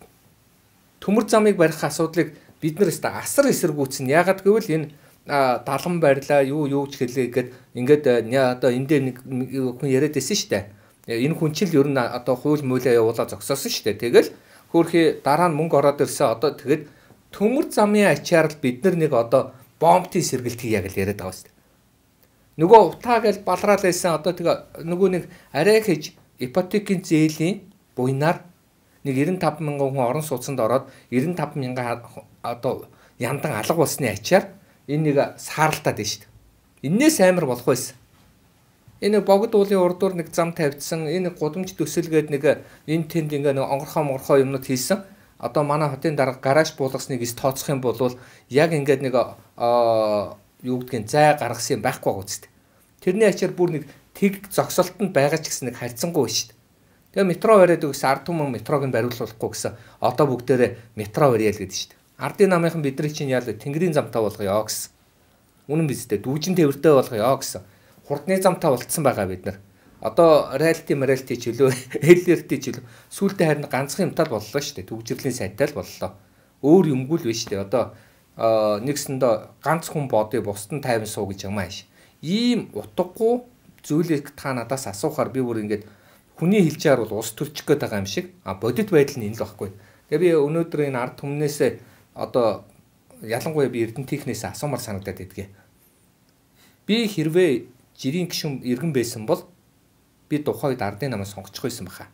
төмөр замыг барих асуудлыг бид нар өстө асар эсэргүүцэн. Яагаад гэвэл энэ далан барьлаа юу юу ч хэлээ гэхэд ингээд одоо энэ дээр нэг хүн яриад байсан шүү дээ. Энэ хүн чил ер нь одоо хууль муулаа явуулаа зогсоосон шүү дээ. Тэгэл хөөхий дараа нь мөнгө ороод ирсэн. Одоо тэгэд төмөр замын ачаар л бид нар нэг одоо бомбтын сэргэлтийг яг л яриад байгаа шүү дээ. Нөгөө утаа гэл балраал байсан одоо тэгээ нөгөө нэг арай хийж ипотекийн зээлийн буйнаар нэг ninety-five мянган хүн орон сууцнд ороод ninety-five мянган одоо яндан алга болсны ачаар энэ нэг сааралтаад байна шүү дээ. Иннээс амар болох байсан. Энэ богд уулын урдуур нэг зам тавьдсан, энэ гудамж төсөлгээд нэг энэ тэнд ингээ нэг онгорхоо монгорхоо юмнууд хийсэн. Одоо манай хотын дарга гараж буулгасныг ис тооцох юм бол яг ингээд нэг юу гэдгийг зай гаргасан юм байхгүй байгаа үст. Тэрний ачаар бүр нэг тэг зогсолтод байгаа ч гэсэн нэг харьцангуй шүү дээ. Тэгээ метро бариад өгсөн ард түмэн метрог нь бариулахгүй гэсэн одоо бүгдээрээ метро барьяа л гэдэг шүү дээ. Ардын намынхан бидний чинь яа л тэнгэрийн замтаа болгоё гэсэн. Үнэн биз дээ. Дүүжин тээвэртэй болгоё гэсэн. Хурдны замтаа болцсон байгаа бид нар. Одоо reality reality ч үлээ эл эр ти ч үлээ сүүлдээ харин ганцхан юмтай л боллоо шүү дээ. Төгжрлийн сайтай л боллоо. Өөр юмгүй л биш шүү дээ. Одоо нэгсэндээ ганц хүн бодыг бусд нь тайван суу гэж юм ааш. Ийм утгагүй зүйлийг та надаас асуухаар би бүр ингээд хүний хэлжээр бол ус төрчих гээд байгаа юм шиг а бодит байдал нь энэ л байхгүй. Тэгээ би өнөөдөр энэ ард түмнээсээ одоо ялангуяа би Эрдэнэтийнхнээс асуумар санагдаад байдгийг. Би хэрвээ жирийн гишүүн иргэн байсан бол би тухайд ардын намаас сонгочих байсан баха.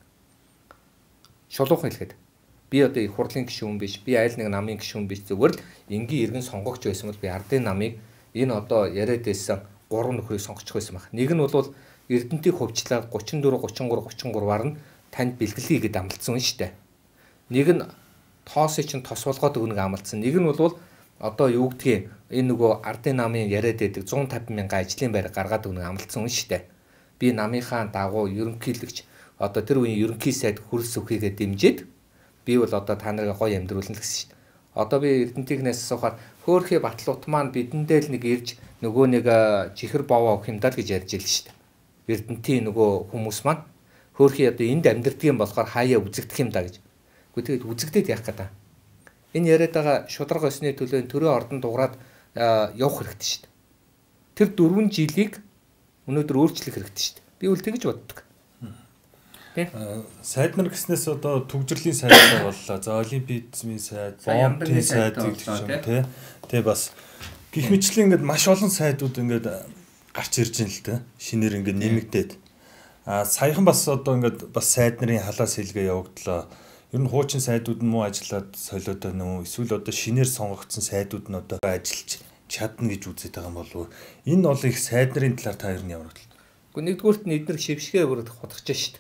Шулуухан хэлгээд би одоо их хурлын гишүүн биш, би айл нэг намын гишүүн биш, зүгээр л энгийн иргэн сонгогч байсан бол би ардын намыг энэ одоо яриад байсан гурван нөхрийг сонгочих байсан баха. Нэг нь бол Эрдэнэтийг хувьчлаад гучин дөрөв гучин гурав гучин гурваар нь танд бэлгэлье гэдээ амлацсан шүү дээ. Нэг нь тоосыг чинь тос болгоод өгнө амлацсан. Нэг нь бол одоо юу гэдгийг энэ нөгөө ардын намын яриад байдаг зуун тавин мянган ажлын байр гаргаад өгнө амлацсан шүү дээ. Би намынхаа дагуу ерөнхийлөгч одоо тэр үеийн ерөнхий сайд хөрс өхийгээ дэмжиж би бол одоо та нарыг гоё амьдруулна гэсэн шүү дээ. Одоо би Эрдэнэтийнхнээс асуухаар хөөхий батлууд маань бидэндээ л нэг ирж нөгөө нэг чихэр бовоо өгөх юм даа л гэж ярьж ил шүү дээ. Эрдэнэтийн нөгөө хүмүүс маань хөөхий одоо энд амьдрдаг юм болохоор хаяа үзэгдэх юм даа гэж. Гэхдээ тэгээд үзэгдээд яах гэдэг. Энэ яриад байгаа шударга осны төлөө төрийн ордонд дуурайд явах хэрэгтэй шүү дээ. Тэр дөрвөн жилийг өнөөдөр өөрчлөх хэрэгтэй шүү дээ. Би үл тэгж боддог. Тэ? Сайд нар гэснээс одоо төгжрлийн сайдтай боллоо. За олимпизмын сайд, бомбын сайд гэдэг юм тий. Тэ бас гих мэтчлийн ингээд маш олон сайдууд ингээд гарч ирж байна л тэ. Шинээр ингээд нэмэгдээд. А саяхан бас одоо ингээд бас сайд нарын халаас хэлгээ явагдлаа. Ер нь хуучин сайдууд нь муу ажиллаад солиод байна уу? Эсвэл одоо шинээр сонгогдсон сайдууд нь одоо ажиллаж чадна гэж үзээд байгаа юм болов уу? Энэ бол их сайд нарын талаар та ер нь ямар бодлоо? Гэхдээ нэгдүгüүрт нь эдгээр шившгээ өрөд хутгаж шít.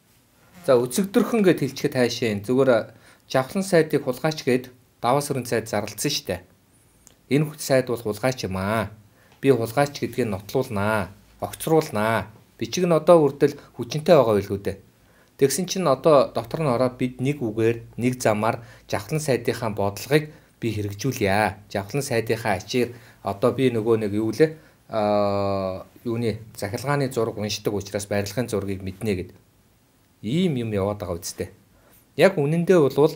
За өцөгдөрхөн гэд хэлчихэд хайшаа энэ зүгээр жавхлан сайдыг хулгайч гээд даваа сөрөн сайд зарлцсан штэ. Энэ сайд бол хулгайч юм аа. Би хулгайч гэдгийг нотлуулнаа, огцруулнаа. Бичиг нь одоо үрдэл хүчинтэй байгаа байлгүй дээ. Тэгсэн чинь одоо дотор нь ороод бид нэг үгээр, нэг замаар жавхлан сайдынхаа бодлогыг би хэрэгжүүлье. Жавхлан сайдынхаа ачаар одоо би нөгөө нэг юу лээ аа юуны захилгааны зураг уншдаг учраас барилгын зургийг мэднэ гэд. Ийм юм яваад байгаа үстэй. Яг үнэндээ бол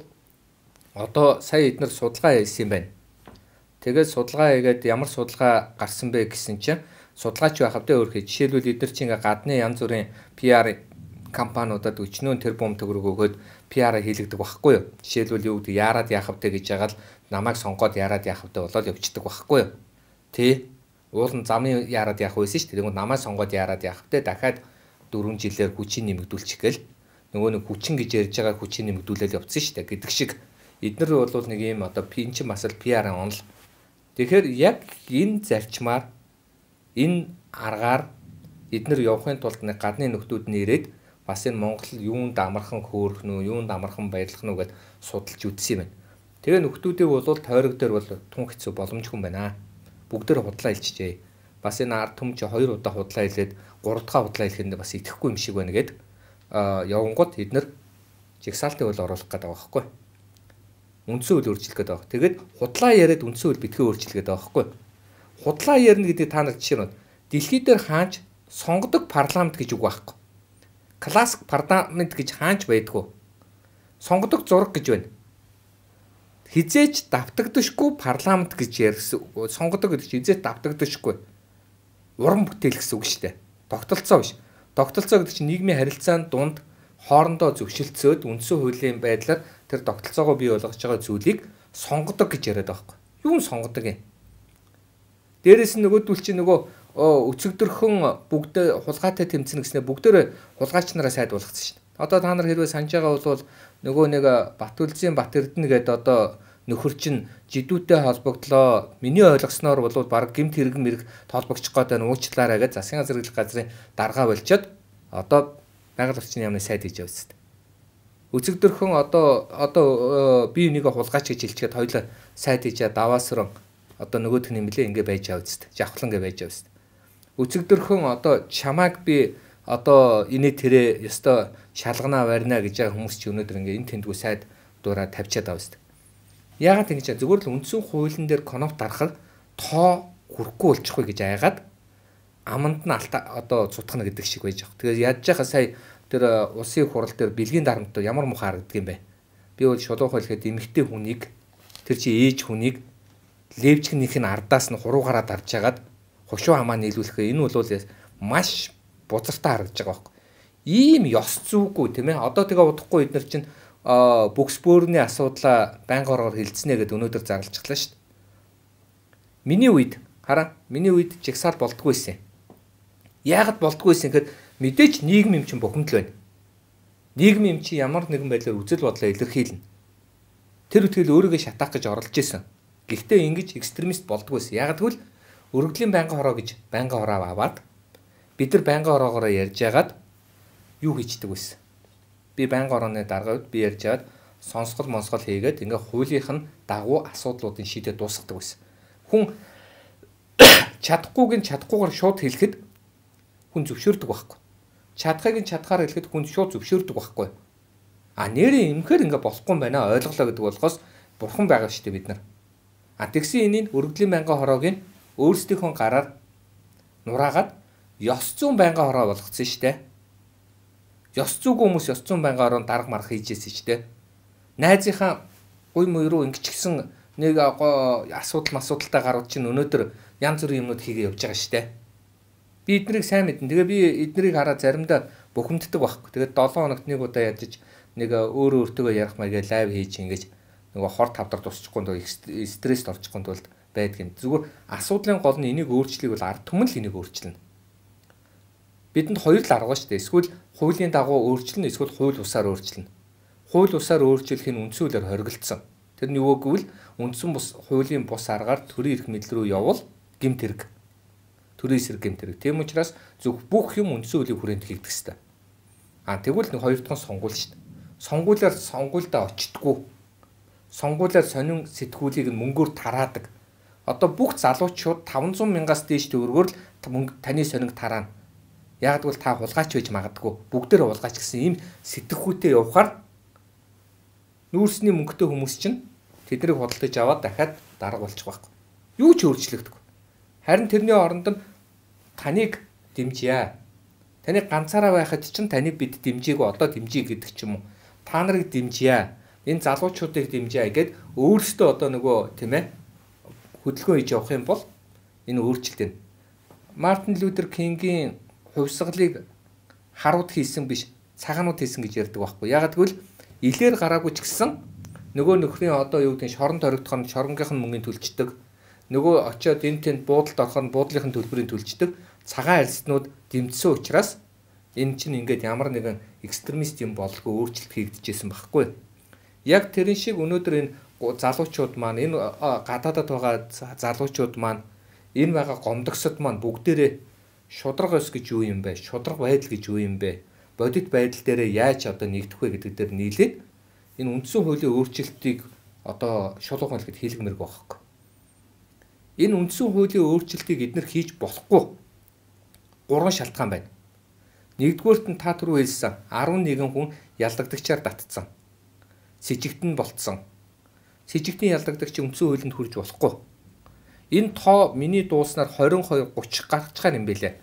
одоо сая эднэр судалгаа хийсэн юм байна. Тэгээд судалгаа хийгээд ямар судалгаа гарсан бэ гэсэн чинь судалгаач байхавдаа өөрхий жишээлбэл эднэр чинь гадны янз бүрийн пи ар компаниудад өчнөө тэрбум төгрөг өгөөд пи ар хийлэгдэг байхгүй юу? Жишээлбэл юу гэдэг яарад яах вэ гэж яагаад намайг сонгоод яарад яах вэ болоод явчихдаг байхгүй юу? Тэ уул нь замын яарад яах вэ шүү дээ. Тэгвэл намайг сонгоод яарад яах вэ? Дахиад дөрвөн жилээр хүчийг нэмэгдүүлчих гээл нөгөө нэг хүчин гэж ярьж байгаа хүчийг нэмэгдүүлэл явцсан шүү дээ гэдэг шиг эднэр бол нэг юм одоо пин ч масал пи ар онл. Тэгэхээр яг энэ зарчмаар энэ аргаар эднэр явахын тулд нэг гадны нөхдүүд нь ирээд бас энэ Монгол юунд амархан хөөрөх нөө юунд амархан баярлах нөө гэд судалж үзсэн юм байна. Тэгээ нөхдүүдийг бол тойрог дээр бол тун хэцүү боломжгүй юм байна. Бүгдээр худлаа хэлчихжээ. Бас энэ ард түмч хоёр удаа худлаа хэлээд гурав дахь худлаа хэлэхэд бас итгэхгүй юм шиг байна гэд а явангууд эднэр жигсаалтын үйл оруулах гэдэг байгаа байхгүй. Үндсэн үйл өөрчлөх гэдэг байгаа. Тэгээд худлаа яриад үндсэн үйл битгий өөрчлөх гэдэг байгаа байхгүй. Худлаа ярина гэдэг та нар жишээ нь дэлхий дээр хаанч сонгодог парламент гэж үг байхгүй. Классик парламент гэж хаанч байдгүй. Сонгодог зураг гэж байна. Хизээч давтагдашгүй парламент гэж ярьсан. Сонгодог гэдэг чинь хизээч давтагдашгүй. Уран бүтээл гэсэн үг шүү дээ. Тогтолцоо биш. Тогтолцоо гэдэг чинь нийгмийн харилцаанд дунд хоорондоо зөвшөлдсөд үндсэн хуулийн байдлаар тэр тогтолцоогоо бий болгож байгаа зүйлийг сонгодог гэж яриад байгаа юм. Юу сонгодог юм? Дээрээс нь нөгөөдөл чинь нөгөө өцөгдөрхөн бүгд хулгайтай тэмцэнэ гэснээр бүгдөө хулгайч нараа сайд болгоцсон шүү дээ. Одоо та нар хэрвээ санаж байгаа бол нөгөө нэг Батүлзийн Бат Эрдэнэ гэдэг одоо нөхөр чинь жидүүтэй холбогдлоо. Миний ойлгосноор бол баг гэмт хэрэгэн мэрэг толбогчих гээд байна уучлаарай гэж засгийн зэрэглэх газрын дарга болчиход одоо байгаль орчны яамны сайд хийж явсан. Өцөгдөрхөн одоо одоо би энийг хулгайч гэж хэлчихэд хоёлаа сайд хийжээ даваасран одоо нөгөөх нь нэмлээ ингэ байж явсан. Жавхлан ингэ байж явсан. Өцөгдөрхөн одоо чамайг би одоо инээ тэрэ ёстой шалганаа барина гэж байгаа хүмүүс чи өнөөдөр ингээ энэ тэндгүү сайд дураа тавьчаад байгаа юм. Яагаад ингэж зүгээр л үндсэн хуулийн дээр конопт дарахад тоо хүрхгүй болчихгүй гэж айгаад аманд нь алта одоо цутгана гэдэг шиг байж байгаа. Тэгээд яаж яхаа сая тэр улсын хурал дээр бэлгийн дарамттай ямар муухай харагддаг юм бэ? Би бол шулуух хэлэхэд эмэгтэй хүнийг тэр чи ээж хүнийг левчгнийх нь ардаас нь хуруугаараа дарж хагаад хошуу хамаа нийлүүлэхээ энэ бол маш бузартаа харагдаж байгаа байхгүй. Ийм ёс зүйгүй тийм ээ. Одоо тэгээ удахгүй бид нар чинь бүкс бөөрийн асуудлаа байнга ороор хилцнэ гэдээ өнөөдөр зарлажглаа шүү дээ. Миний үед хараа миний үед жигсаал болдгойсэн. Яагаад болдгойсэн гэхэд мэдээж нийгэм юм чинь бухимдал байна. Нийгэм юм чи ямар нэгэн байдлаар үзэл бодлоо илэрхийлнэ. Тэр үтгэл өөрийгөө шатаах гэж оролж исэн. Гэхдээ ингэж экстремист болдгойсэн. Яагаад гэвэл өргөдлийн байнгын хороо гэж байнгын хороо аваад бид нар байнгын хороогоороо ярьж яагаад юу хийчдэг байсан. Би байнгын хорооны даргавд би ярьж яагаад сонсгол монсгол хийгээд ингээ хуулийнх нь дагуу асуудлуудын шийдэ дуусгадаг байсан. Хүн чадахгүйг нь чадахгүйгээр шууд хэлэхэд хүн зөвшөөрдөг байхгүй. Чадахыг нь чадхаар хэлэхэд хүн шууд зөвшөөрдөг байхгүй. А нэрээ имхээр ингээ болохгүй юм байна ойлголоо гэдэг болохоос бурхан байгаа шүү дээ бид нар. А тэгсэн энийг өргөдлийн байнгын хороогийн өөрсдийнхөө гараар нураагаад ёс зүйн байнгын хороо болгоцсон шүү дээ. Ёс зүйгүй хүмүүс ёс зүйн байнгын хороонд дарга марах хийжсэн шүү дээ. Найзынхаа гуй муу руу ингэчихсэн нэг асуудал асуудалтай гарууд чинь өнөөдөр янз бүрийн юмнууд хийгээ явж байгаа шүү дээ. Би эднийг сайн мэднэ. Тэгээ би эднийг хараад заримдаа бухимддаг байхгүй. Тэгээд долоон хоногт нэг удаа ядаж нэг өөрөө өөртөө ярих маяг лайв хийж ингэж нөгөө хор тавдар тусчихгүй тул стресст орчихгүй тулд байдгийн. Зүгээр асуудлын гол нь энийг өөрчлөхийг бол ард түмэн л энийг өөрчилнө. Бидэнд хоёр л арга шүү дээ. Эсвэл хуулийн дагуу өөрчлөнө, эсвэл хууль бусаар өөрчлөнө. Хууль бусаар өөрчлөхийн үндсүүлээр хоригдсон. Тэр нь юу гэвэл үндсэн бус хуулийн бус аргаар төрийн эрх мэдэл рүү явбал гэмт хэрэг. Төрийн эсрэг гэмт хэрэг. Тийм учраас зөв бүх юм үндсэн хуулийн хүрээнд хийгдэх ёстой. Аа тэгвэл нэг хоёр дахь сонгуул шүү дээ. Сонгуулиар сонгуульдаа очтгүй. Сонгуулиар сонин сэтгүүлийг нь мөнгөөр тараадаг. Одоо бүх залуучууд таван зуун мянгаас дээш төгрөгөөр л таны сонинг тараана. Яг л та хулгайч байж магадгүй. Бүгдээр хулгайч гэсэн ийм сэтгэхүйтэй явахаар нүүрсний мөнгөтэй хүмүүс чинь тэднийг худалдаж аваад дахиад дарга болчих واخгүй. Юу ч өөрчлөгдөв. Харин тэрний оронд нь таныг дэмжийе. Таныг ганцаараа байхад чинь таныг бид дэмжээгөө одоо дэмжиж гэдэг ч юм уу. Та нарыг дэмжийе. Энэ залуучуудыг дэмжийе гэд өөрсдөө одоо нөгөө тийм ээ хөдөлгөөн хийж явах юм бол энэ өөрчлөлт энэ. Мартин Лютер Кингийн хувьсгалыг харууд хийсэн биш цагаанууд хийсэн гэж ярьдаг байхгүй. Ягаад гэвэл илээр гараагүй ч гэсэн нөгөө нөхрийн одоо юу гэдэг нь шорон торигдох нь шоронгийнх нь мөнгөний төлждөг. Нөгөө очиод энэ тэнд буудалд орохоор буудлынхын төлбөрийн төлждөг. Цагаан арьснууд дэмжсэн учраас энэ чинь ингээд ямар нэгэн экстремист юм болго өөрчлөлт хийгдэжсэн байхгүй. Яг тэрэн шиг өнөөдөр энэ залуучууд маань энэ гадаадад байгаа залуучууд маань энэ байгаа гомдогсод маань бүгдээрээ шудраг ус гэж юу юм бэ? Шудраг байдал гэж юу юм бэ? Бодит байдал дээр яаж одоо нэгдэх вэ гэдэг дээр нийлээд энэ үндсэн хуулийн өөрчлөлтийг одоо шулуухан хэлэхэд хийлгэмэрг байхгүй. Энэ үндсэн хуулийн өөрчлөлтийг эднэр хийж болохгүй. Гурван шалтгаан байна. Нэгдүгээрт нь та түрүү хэлсэн арван нэгэн хүн ялдагдагчаар татцсан. Сэжигтэн болцсон. Сэжигтэн ялдагдагч үндсэн хуулинд хүрж болохгүй. Энэ тоо миний дууснаар двадцать хоёр тридцать гарчихаар юм бэлээ.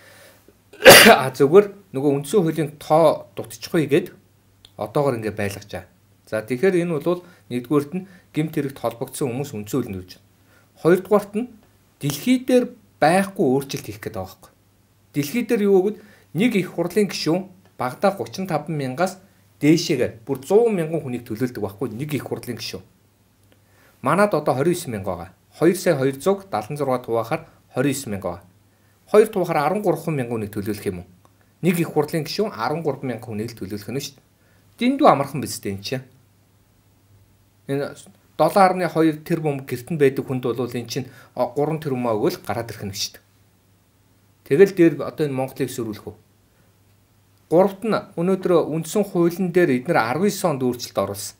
А зөвхөн нөгөө үндсэн хуулийн тоо дутчихгүй гээд одоогор ингэ байлгачаа. За тэгэхээр энэ бол нэгдүгээрт нь гэмт хэрэгт холбогдсон хүмүүс үндсэн хуулинд хүрж байна. Хоёрдугаарт нь дэлхий дээр байхгүй өөрчлөлт хийх гэдэг байгаа байхгүй. Дэлхий дээр юу гэвэл нэг их хурлын гишүүн багадаа тридцать и cinque мянгаас дээшээгээ бүр сто мянган хүнийг төлөөлдөг байхгүй нэг их хурлын гишүүн. Манад одоо двадцать и девять мянга байгаа. two сая двести седьмдесят шесть туваахаар двадцать и девять мянга байгаа. хоёр туваахаар thirty three мянган хүнийг төлөөлөх юм уу? Нэг их хурлын гишүүн thirty three мянган хүнийг л төлөөлөх нь шүү дээ. Дэндүү амархан биз дээ энэ чинь. Энэ seven point two тэрбум гэртэн байдаг хүнд бол энэ чинь three тэрбумаа өгөөл гараад ирэх нь шүү дээ. Тэгэл дээр одоо энэ Монголыг сөрүүлэх үү? Гуравт нь өнөөдөр үндсэн хуулийн дээр эдгээр nineteen онд өөрчлөлт оруулсан.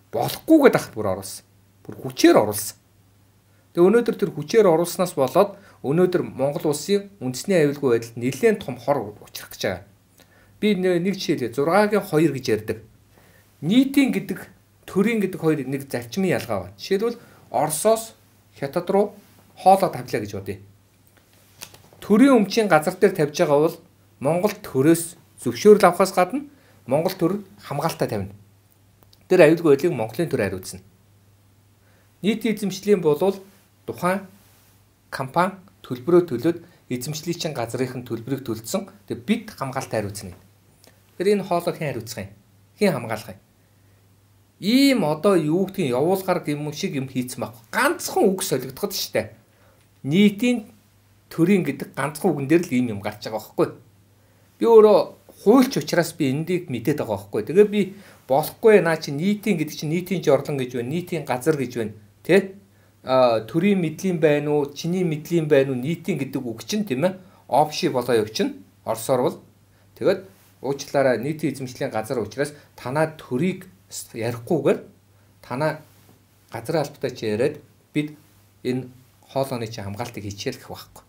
Болохгүйгээд ахт бүр оруулсан. Бүр хүчээр оруулсан. Тэгээ өнөөдөр тэр хүчээр оруулснаас болоод өнөөдөр Монгол улсын үндэсний аюулгүй байдалд нэлээд том хор учрах гэж байгаа. Би нэг жишээлээ зургагийн хоёр гэж ярьдаг. Нийтийн гэдэг төрийн гэдэг хоёр нэг зарчмын ялгаа байна. Жишээлбэл Оросоос Хятад руу хоолоо тавилаа гэж бодъё. Төрийн өмчийн газар дээр тавьж байгаа бол Монгол төрөөс зөвшөөрөл авахаас гадна Монгол төр хамгаалалтаа тавина. Тэр аюулгүй байдлыг Монголын төр хариуцна. Нийтийн эзэмшлийн болвол тухайн компани төлбөрөө төлөөд эзэмшлийн газрын төлбөрийг төлсөн. Тэгээ бид хамгаалтаа хариуцна. Тэр энэ хоолойг хэн хариуцах юм? Хэн хамгаалах юм? Ийм одоо юу гэдгийг явуулгаар гэм шиг юм хийцэн баг. Ганцхан үг солигдоход штэ. Нийтийн төрийн гэдэг ганцхан үгэн дээр л ийм юм гарч байгаа байхгүй. Би өөрөө хуульч учраас би эндийг мэдээд байгаа байхгүй. Тэгээ би болохгүй наа чи нийтийн гэдэг чинь нийтийн жорлон гэж байна, нийтийн газар гэж байна. Тэ? А төрийн мэдлийн байна уу, чиний мэдлийн байна уу, нийтийн гэдэг үг чинь тийм ээ. Опши болоо явчин. Орсоор бол тэгээд уучлаарай нийтийн эзэмшлийн газар учраас танаа төрийг ярихгүйгээр танаа газар албатай чи яриад бид энэ хоолойны чи хамгаалтыг хийчихэл гэх байхгүй.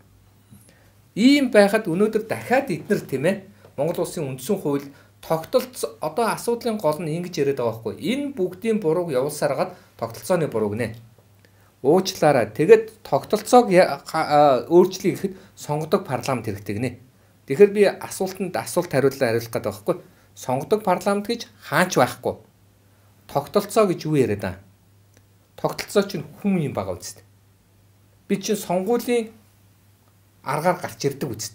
Ийм байхад өнөөдөр дахиад эднэр тийм ээ Монгол улсын үндсэн хууль тогтолцоо одоо асуудлын гол нь ингэж яриад байгаа байхгүй. Энэ бүгдийн бурууг явуулсараад тогтолцооны бурууг нэ. Уучлаарай тэгэд тогтолцоог өөрчлөе гэхэд сонгодог парламент хэрэгтэй гинэ. Тэгэхээр би асуултанд асуулт хариуллаа хариулах гэдэг байхгүй. Сонгодог парламент гэж хаач байхгүй. Тогтолцоо гэж юу яриад байгаа? Тогтолцоо чинь хүн юм байгаа үст. Би чинь сонгуулийн аргаар гарч ирдэг үст.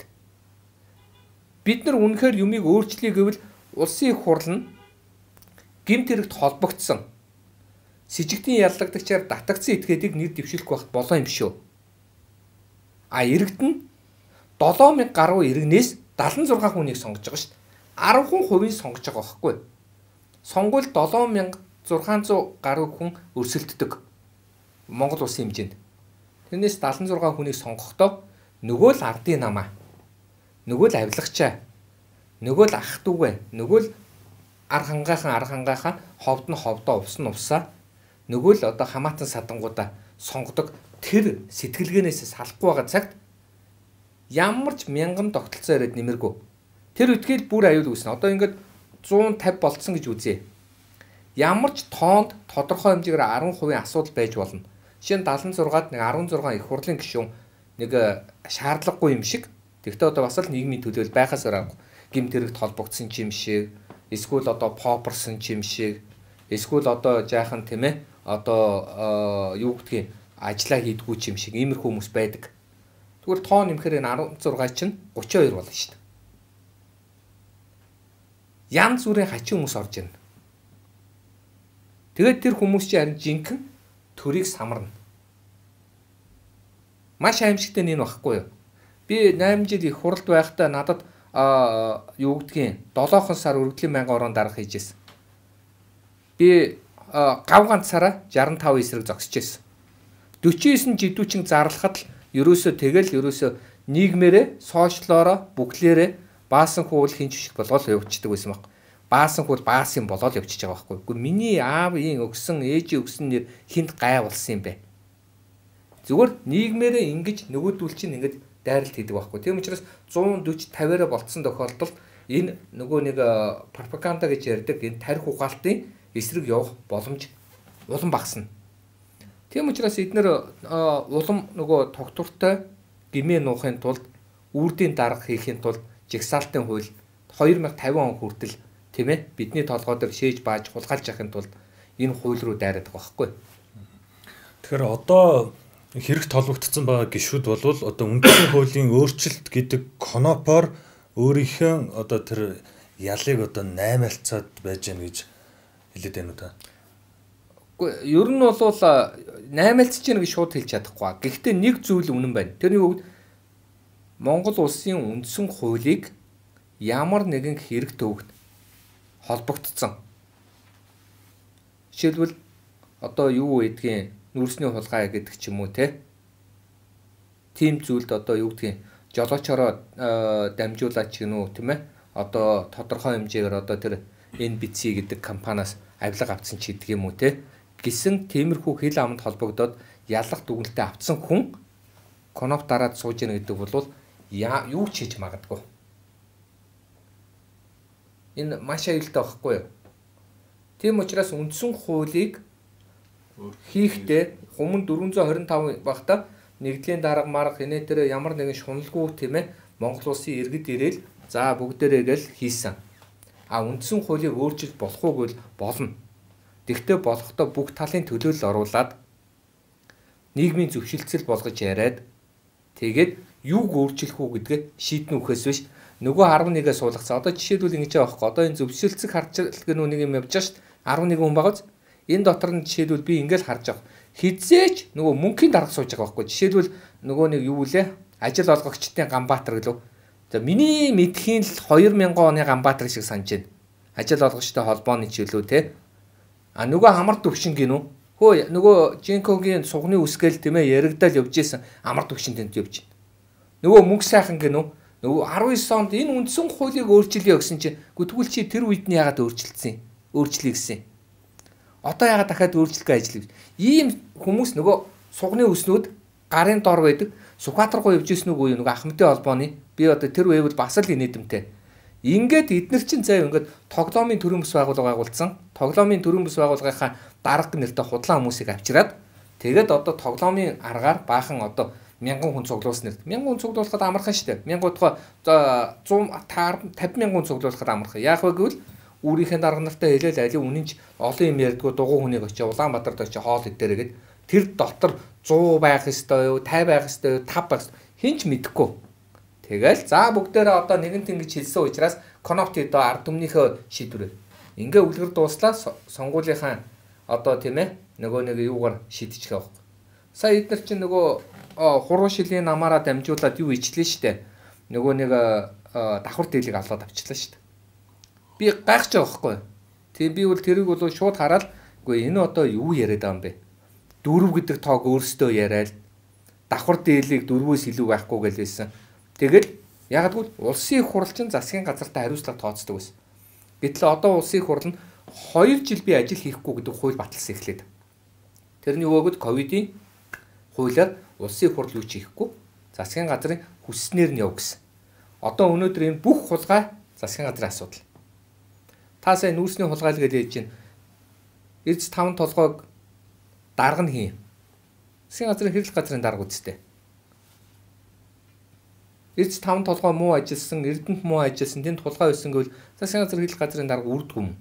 Бид нар үнэхээр юмыг өөрчлөе гэвэл улсын их хурл нь гэмт хэрэгт холбогдсон с ижигтийн яллагдагчаар татагдсан этгээдийг нэр дэвшүүлэх багт болоо юм шүү. А иргэд нь долоон мянга гаруй иргэнээс дадлан зургаан хүнийг сонгож байгаа шүү дээ. арван хувийн сонгож байгаа байхгүй. Сонгуульд долоон мянга зургаан зуун гаруй хүн өрсөлддөг. Монгол улсын хэмжээнд. Тэрнээс дадлан зургаан хүнийг сонгохдоо нөгөө л ардын намаа, нөгөө л авилгачаа, нөгөө л ах дүүгээ, нөгөө л ар хангайхан ар хангайхаа ховд нь ховдоо увс нь увсаа, нөгөө л одоо хамаатан садангуудаа сонгодог. Тэр сэтгэлгээнээс салахгүй байгаа цагт ямар ч мянган тогтолцоо яриад нэмэргүй. Тэр үтгэл бүр аюул үүснэ. Одоо ингээд зуун тавь болцсон гэж үзье. Ямар ч тоонд тодорхой хэмжээгээр арван хувийн асуудал байж болно. Жишээ нь дадлан зургаад нэг арван зургаан их хурлын гишүүн нэг шаардлагагүй юм шиг. Тэгвэл одоо бас л нийгмийн төлөөл байхаас аргагүй. Гэмт хэрэгт холбогдсон ч юм шиг, эсвэл одоо попорсон ч юм шиг, эсвэл одоо жаахан тийм ээ одоо юу гэдгийг ажиллаа хийдгүү ч юм шиг иймэрхүү хүмүүс байдаг. Тэгвэл тоо нэмэхээр энэ арван зургаан чинь гурван хоёр болно шүү дээ. Янз бүрийн хачин хүмүүс орж ирнэ. Тэгээд тэр хүмүүс чинь харин жинхэнэ төрийг самарна. Маш аимшигтай нэг байхгүй юу? Би найман жил их хуралд байхдаа надад юу гэдгийг долоохон сар өргөдлийн мянган орон дарга хийжсэн. Би гав ганц сараа шестдесят таван эсрэг зогсож байсан. дөрвөн девять жидүүчин зарлахад л ерөөсөө тэгэл ерөөсөө нийгмээрээ, сошиалороо, бүглээрээ баасан хуул хинч шиг болгоод явчихдаг байсан баг. Баасан хуул баасан болоод явчихж байгаа байхгүй. Гэхдээ миний аавын өгсөн, ээжийн өгсөн нэр хинт гай болсон юм бэ. Зүгээр нийгмээрээ ингэж нөгөөдүүл чинь ингэж дайралт хийдэг байхгүй. Тийм учраас one forty fifty-аараа болцсон тохиолдолд энэ нөгөө нэг пропаганда гэж ярьдаг энэ тарих ухаалтын эсрэг явах боломж улам багасна. Тийм учраас эдгээр улам нөгөө тогтвортой гимээ нуухын тулд үрдийн дарга хийхин тулд жигсаалтын хууль two thousand fifty он хүртэл тийм ээ бидний толгой дээр шээж бааж хулгайлж яхахын тулд энэ хууль руу дайраад байгаа байхгүй. Тэгэхээр одоо хэрэгт толбогдсон байгаа гишүүд болвол одоо үндэсний хуулийн өөрчлөлт гэдэг конопор өөрийнхөө одоо тэр ялыг одоо наймаалцаад байж гэнэ гэж хэлээд байна уу та? Гэхдээ ер нь бол наймаалцж гэнэ гэж шууд хэлж чадахгүй. Гэхдээ нэг зүйл үнэн байна. Тэрний үед Монгол улсын үндсэн хуулийг ямар нэгэн хэрэг төвөгт холбогдсон. Жишээлбэл одоо юу гэдгийг нүүрсний хулгай гэдэг ч юм уу те. Тим зүйлд одоо юу гэдгийг жолоочороо дамжуулаад ч гэнэ үү тийм ээ. Одоо тодорхой хэмжээгээр одоо тэр эн би си гэдэг компаниас авилга авсан ч гэдэг юм уу те. Гисэн тиймэрхүү хил аманд холбогдоод ялах дүгнэлтээ авсан хүн коноп дараад сууж яах гэдэг бол юу ч хийж магадгүй. Энэ маш аюултай байхгүй юу? Тийм учраас үндсэн хуулийг хийхдээ Хүмүүн дөрвөн зуун хорин таван багта нэгдлийн дарга марга хинэ дээр ямар нэгэн шуналгүй тийм ээ Монгол улсын иргэд ирээл за бүгдээрээ гэл хийсэн. А үндсэн хуулийг өөрчилж болох уу гэвэл болно. Тэгтээ болохдоо бүх талын төлөөлөл оруулаад нийгмийн зөвшөлтсөл болгож яриад тэгээд юуг өөрчлөх үү гэдгээ шийднэ үхээс биш нөгөө арван нэгээ суулгацсан. Одоо жишээлбэл ингэж байгаа байхгүй. Одоо энэ зөвшөлтсөг харж гэнүү нэг юм явж байгаа шүү дээ. арван нэгэн хүн байгааз энэ дотор нь жишээлбэл би ингээл харж байгаа. Хизээч нөгөө мөнхийн дарга сууж байгаа байхгүй. Жишээлбэл нөгөө нэг юу вэ? Ажил олгогчдын Ганбаатар гэлөө. За миний мэдхийн л хоёр мянган оны Ганбаатар шиг санаж байна. Ажил олгогчтой холбооны чиглэлөө те. А нөгөө амар төвшин гинүү. Хөө нөгөө Жинкогийн сугны үсгээл тийм ээ яригдал явж исэн амар төвшин тэнд явж байна. Нөгөө мөнгө сайхан гинүү. Нөгөө арван девять онд энэ үндсэн хуулийг өөрчилъё гэсэн чинь гүтгүүл чи тэр үед нь яагаад өөрчилсөн? Өөрчлөе гэсэн. Одоо яагаад дахиад өөрчлөх ажил вэ? Ийм хүмүүс нөгөө сугны үснүүд гарын дор байдаг. Сүхбаатар руу явж исэн үгүй нөгөө Ахмадын холбооны би одоо тэр үевэл бас л инээдэмтэй. Ингээд эднэр чинь заяа ингээд тоглоомын төрийн бүс байгууллага байгуулсан. Тоглоомын төрийн бүс байгууллагынхаа дарга нэртэй худлаа хүмүүсийг авчираад тэгээд одоо тоглоомын аргаар баахан одоо мянган хүн цуглуулсан нэр. мянган хүн цуглуулахад амархан шүү дээ. мянган удаа зуун тавьсан мянган хүн цуглуулахад амархан. Яах вэ гэвэл өөрийнхөө дарга нартай хэлээл алив үнэнч олон юм ярьдгүү дугуй хүнийг очиж Улаанбаатарт очиж хоол идээрээ гээд тэр дотор сто байх ёстой юу, пятьдесят байх ёстой юу, пятьдесят байх хинч мэдэхгүй. Тэгэл за бүгдээрээ одоо нэгэнт ингэж хэлсэн учраас конопт одоо ард түмнийхөө шийдвэрээ. Ингээ үлгэр дууслаа сонгуулийнхаа одоо тийм ээ нөгөө нэг юугаар шийдчих байгаа. Сая эдгээр чинь нөгөө хуруу шилийн намаараа дамжуулаад юу ичлээ штэ. Нөгөө нэг давхар дийлийг аваад авчлаа штэ. Би гайхаж байгаа байхгүй. Тийм би бол тэрийг бол шууд хараад үгүй энэ одоо юу яриад байгаа юм бэ? Дөрөв гэдэг тоог өөрсдөө яриад давхар дийлийг дөрвөөс илүү байхгүй гэж хэлсэн. Тэгэл яг л улсын их хурл чинь засгийн газартаа хариуцлага тооцдог байсан. Гэтэл одоо улсын их хурл нь хоёр жил би ажил хийхгүй гэдэг хууль баталсан эхлээд. Тэрний өгөөд ковидын хуулиар улсын их хурл юу ч хийхгүй засгийн газрын хүснээр нь яв гэсэн. Одоо өнөөдөр энэ бүх хулгай засгийн газрын асуудал. Та сая нүүрсний хулгай л гэж ярьж байна. Эрдэс таван толгойг дарга нь хийн. Засгийн газрын хэрэглэх газрын дарга үсттэй. Эрдэс таван толгой муу ажилласан, Эрдэнэт муу ажилласан, тэнд хулгай байсан гэвэл засгийн газрын хэрэглэх газрын дарга үрдэх юм.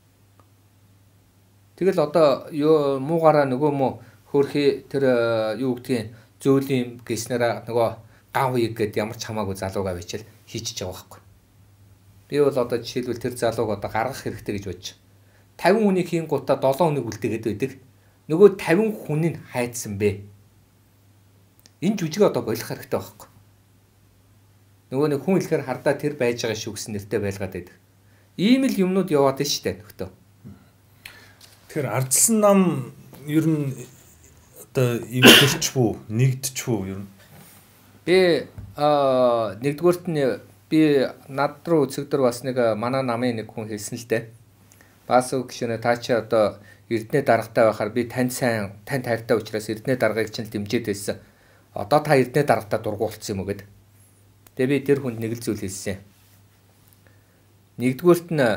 Тэгэл одоо юу муугаараа нөгөө муу хөрхи тэр юу гэдгийг зөөлөн гэснээр нөгөө гав хийг гээд ямар ч хамаагүй залуугаа бичэл хийчихэж байгаа байхгүй. Би бол одоо жишээлбэл тэр залууг одоо гаргах хэрэгтэй гэж бодож. тавин хүнийг хийн гутаа долоон хүнийг үлдээгээд байдаг. Нөгөө тавин хүнийг хайдсан бэ. Энэ жүжиг одоо болох хэрэгтэй байхгүй. Нөгөө нэг хүн ихээр хардаа тэр байж байгаа шүү гэсэн нэртэй байлгаад байдаг. Ийм л юмнууд яваад байна шүү дээ нөхдөө. Тэгэхээр ардсан нам ер нь одоо эвдэрчвүү, нэгдчихвүү ер нь. Би аа нэгдүгээрт нь би над руу өцөгдөр бас нэг манай намын нэг хүн хэлсэн л дээ. Бас гişнэ та чи одоо Эрдэнэ даргатай байхаар би танд сайн, танд хайртай учраас Эрдэнэ даргыг чинь дэмжиж байсан. Одоо та Эрдэнэ даргатай дургуулсан юм уу гэд. Тэгээ би тэр хүнд нэг л зүйл хэлсэн. Нэгдүгээрт нь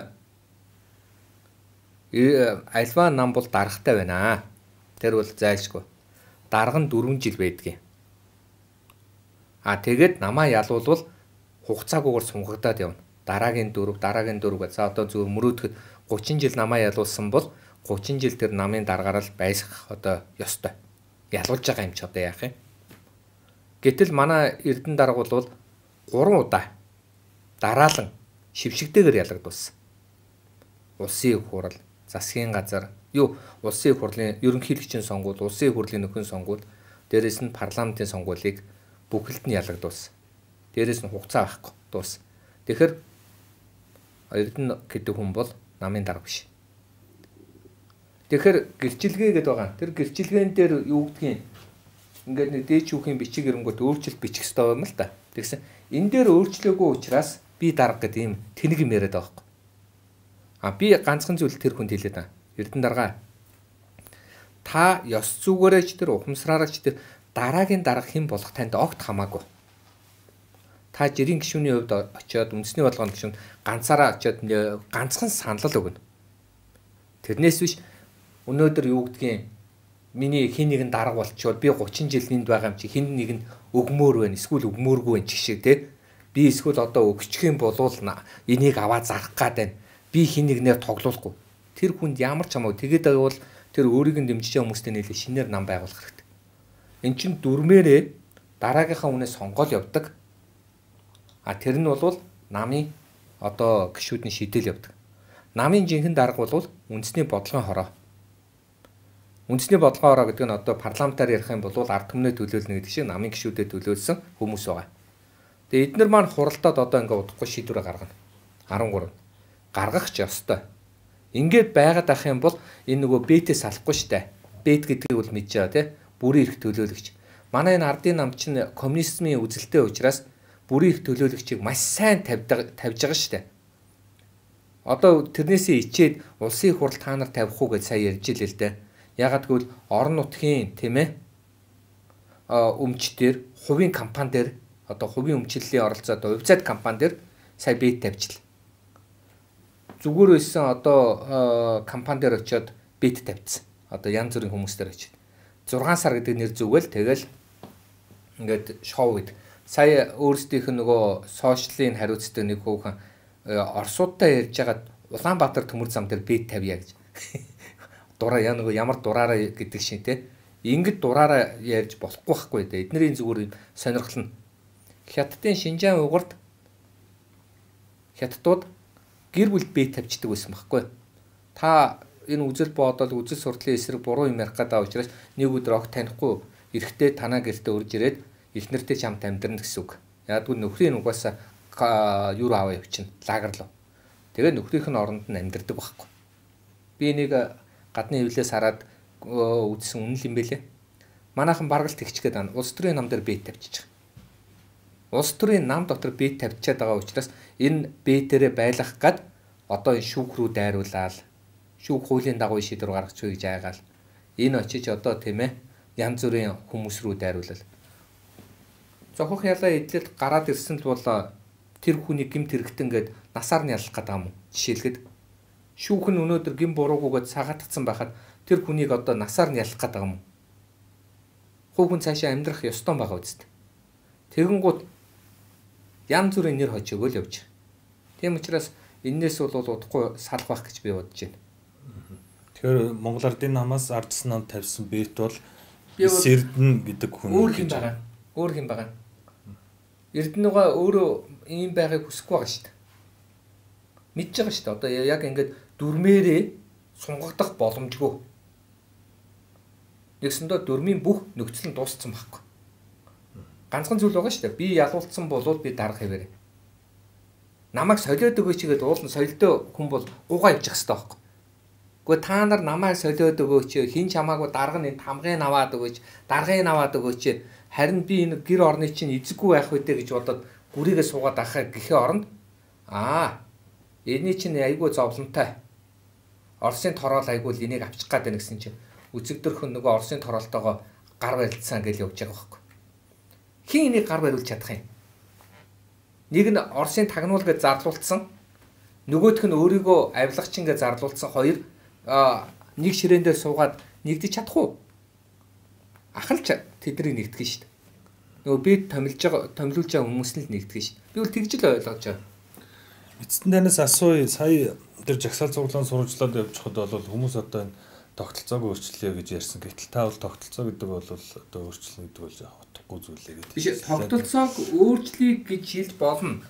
альва нам бол даргатай байна. Тэр бол зайлшгүй. Дарга нь дөрвөн жил байдгийг. А тэгээд намаа ялуулвал хугацаагүйгээр сунгагдаад явна. Дараагийн дөрөв, дараагийн дөрөв гэж. За одоо зөв мөрөөдөхөд гучин жил намаа ялуулсан бол гучин жил тэр намын даргаараа л байсах одоо ёстой. Ялуулж байгаа юм чи одоо яах юм? Гэтэл манай Эрдэнэ дарга бол гурван удаа дараалан шившигтэйгээр ялагдуулсан. Улсын их хурл, засгийн газар, юу улсын их хурлын ерөнхийлөгчийн сонгуул, улсын их хурлын нөхөн сонгуул, дээрэс нь парламентын сонгуулийг бүгд нь ялагдуулсан. Дээрээс нь хугацаа авахгүй дуус. Тэгэхээр Эрдэнэ гэдэг хүн бол намын дарга биш. Тэгэхээр гэрчилгээ гэдэг байгаа. Тэр гэрчилгээнд дээр юу гэдгийг ингээд нэг дээч хүүхийн бичиг ирэнгүүт өөрчлөлт бичих хэрэгтэй юм л та. Тэгсэн энэ дээр өөрчлөөгүй учраас би дарга гэдэг юм тэнэг юм яриад байгаа байхгүй. А би ганцхан зүйл тэр хүнд хэлээд байгаа. Эрдэнэ дарга та ёс зүгээрээч тэр ухамсараараач тэр дараагийн дарга хэн болох танд огт хамаагүй. Та жирийн гишүүний хувьд очиод үндэсний бодлогын гишүүнд ганцаараа очиод ганцхан санал өгнө. Тэрнээс биш өнөөдөр юу гэдгийг миний хин нэгэн дарга болчихвол би гучин жил энд байгаа юм чи хин нэг нь өгмөр байна эсвэл өгмөргүй байна ч шиг те. Би эсвэл одоо өгчих юм болвол энийг аваад зарах гад байна. Би хин нэгнээр тоглохгүй. Тэр хүнд ямар ч хамаагүй тэгээд байвал тэр өөрийг нь дэмжиж байгаа хүмүүстэй нийлээ шинээр нам байгуулах хэрэгтэй. Эн чин дүрмээрээ дараагийнхаа үнээс сонгоол явдаг. А тэр нь бол намын одоо гишүүдний шийдэл явдаг. Намын жинхэнэ дарга бол үндэсний бодлогын хороо. Үндэсний бодлогын хороо гэдэг нь одоо парламентаар ярих юм бол ард түмнээ төлөөлнө гэдэг шиг намын гишүүдэд төлөөлсөн хүмүүс байгаа. Тэгээ эдгээр маань хуралдаад одоо ингээ удахгүй шийдвэрээ гаргана. арван гурав. Гаргах ч ёстой. Ингээд байгаад ах юм бол энэ нөгөө бэтээс салахгүй штэ. Бэт гэдгийг бол мэдж байгаа тий. Бүрийн эрх төлөөлөгч. Манай энэ ардын нам чинь коммунизмын үзэлтэй учраас бүрийн эрх төлөөлөгчийг маш сайн тавьж тавьж байгаа штэ. Одоо тэрнээсээ ичээд улсын хурал та нар тавих уу гэж сая ярьж илээ л дээ. Ягаад гэвэл орон нутгийн тийм ээ өмч дээр хувийн компани дээр одоо хувийн өмчлөлийн оролцоод хувьцаат компани дээр сая бэт тавьчихлаа. Зүгээр байсан одоо компани дээр очиод бэт тавьчихсан. Одоо янз бүрийн хүмүүс дээр очиод зургаан сар гэдэг нэр зүгэл тэгэл ингээд шоу гэдэг. Сая өөрсдийнх нь нөгөө сошиалын хариуцтай нэг хүүхэн Оросуудтай ярьж байгаад Улаанбаатар төмөр зам дээр бэт тавья гэж. Дураа яа нөгөө ямар дураараа гэдэг шин те. Ингээд дураараа ярьж болохгүй байхгүй дээ. Эднэрийн зүгээр сонирхол нь Хятадын Шинжаан угард Хятадууд гэр бүл бэт тавьчихдаг байсан байхгүй. Та энэ үзэл бодол үзэл сурдлын эсрэг буруу юм ярих гэдэг учраас нэг өдөр огт танихгүй эрэхтэй танаа гэртээ урж ирээд эхнэртэй чамд амьдрна гэсэн үг. Ягдгүй нөхрийн угаасаа юу аваа явчихна лагер руу. Тэгээ нөхрийнх нь оронд нь амьдрдаг байхгүй. Би нэг гадны хөвлөөс хараад үзсэн үнэн юм бэлээ. Манайхан баргалт ихчгээд байна. Улс төрийн нам дээр бэт тавьчих. Улс төрийн нам дотор бэт тавьчаад байгаа учраас энэ бэтэрээ байлгах гад одоо энэ шүүх рүү дайруулаад шүүх хуулийн дагуу шийдвэр гаргах ч гэж айгаал. Энэ очиж одоо тийм ээ янз бүрийн хүмүүс рүү дайруулал. Зохих ялаа эдлэлд гараад ирсэнд бол тэр хүний гэмт хэрэгтэн гээд насаар нь ялах гэдэг юм. Жишээлхэд шүүх нь өнөөдөр гин буруугүйгээд сагаатгсан байхад тэр хүнийг одоо насаар нь ялах гэдэг юм. Хүүхэн цаашаа амьдрах ёстой байгаа үст. Тэгэнгუთ янз бүрийн нэр хожиг өөл явж. Тийм учраас энээс бол удахгүй салах байх гэж би бодож байна. Тэгэхээр Монгол Ардын намаас ардсан нам тавьсан бэт бол Эрдэнэ гэдэг хүн өөр юм байгаа. Өөр юм байгаа. Эрдэнэгаа өөрөө ийм байхыг хүсэхгүй байгаа шүү дээ. Мэдж байгаа шүү дээ. Одоо яг ингээд дүрмээрээ сунгагдах боломжгүй. Нэгсэндээ дүрмийн бүх нөхцөл нь дууссан байхгүй. Ганцхан зүйл байгаа шүү дээ. Би ялуулсан болвол би дарга хэвээрээ. Намайг солиод өгөөч гэдэг уулын солиодоо хүн бол гуугаа явчих хэрэгтэй байхгүй. Гэхдээ та нар намайг солиод өгөөч, хин ч хамаагүй дарга нь тамгын аваад өгөөч, даргыг аваад өгөөч. Харин би энэ гэр орны чинь эзэггүй байх үедээ гэж бодоод гүрийгээ суугаад ахаа гэхээ оронд аа эний чинь айгүй зовлонтой. Оросын тороол айгүй л энийг авчих гээд байна гэсэн чинь үзэгдэрхэн нөгөө Оросын тороолтойгоо гар барилцсан гэж явж байгаа байхгүй. Хин энийг гар бариулж чадах юм? Нэг нь Оросын тагнуул гэж зарлуулсан, нөгөөх нь өөрийгөө авилгачин гэж зарлуулсан хоёр нэг ширээн дээр суугаад нэгдэж чадах уу? Ахалч тэднийг нэгтгэн шүү дээ. Нөгөө би томилж байгаа томилуулж байгаа хүмүүс нь л нэгтгэн шүү дээ. Би бол тэгж л ойлгож байгаа. Эцэст танаас асууя, сая тэр жагсаал цуглаан сурвалжлаад явчихад бол хүмүүс одоо энэ тогтолцоог өөрчлөе гэж ярьсан. Гэтэл та бол тогтолцоо гэдэг бол одоо өөрчлөлт гэдэг бол яг утгагүй зүйлээ гэдэг. Биш тогтолцоог өөрчлөе гэж хэлж болно.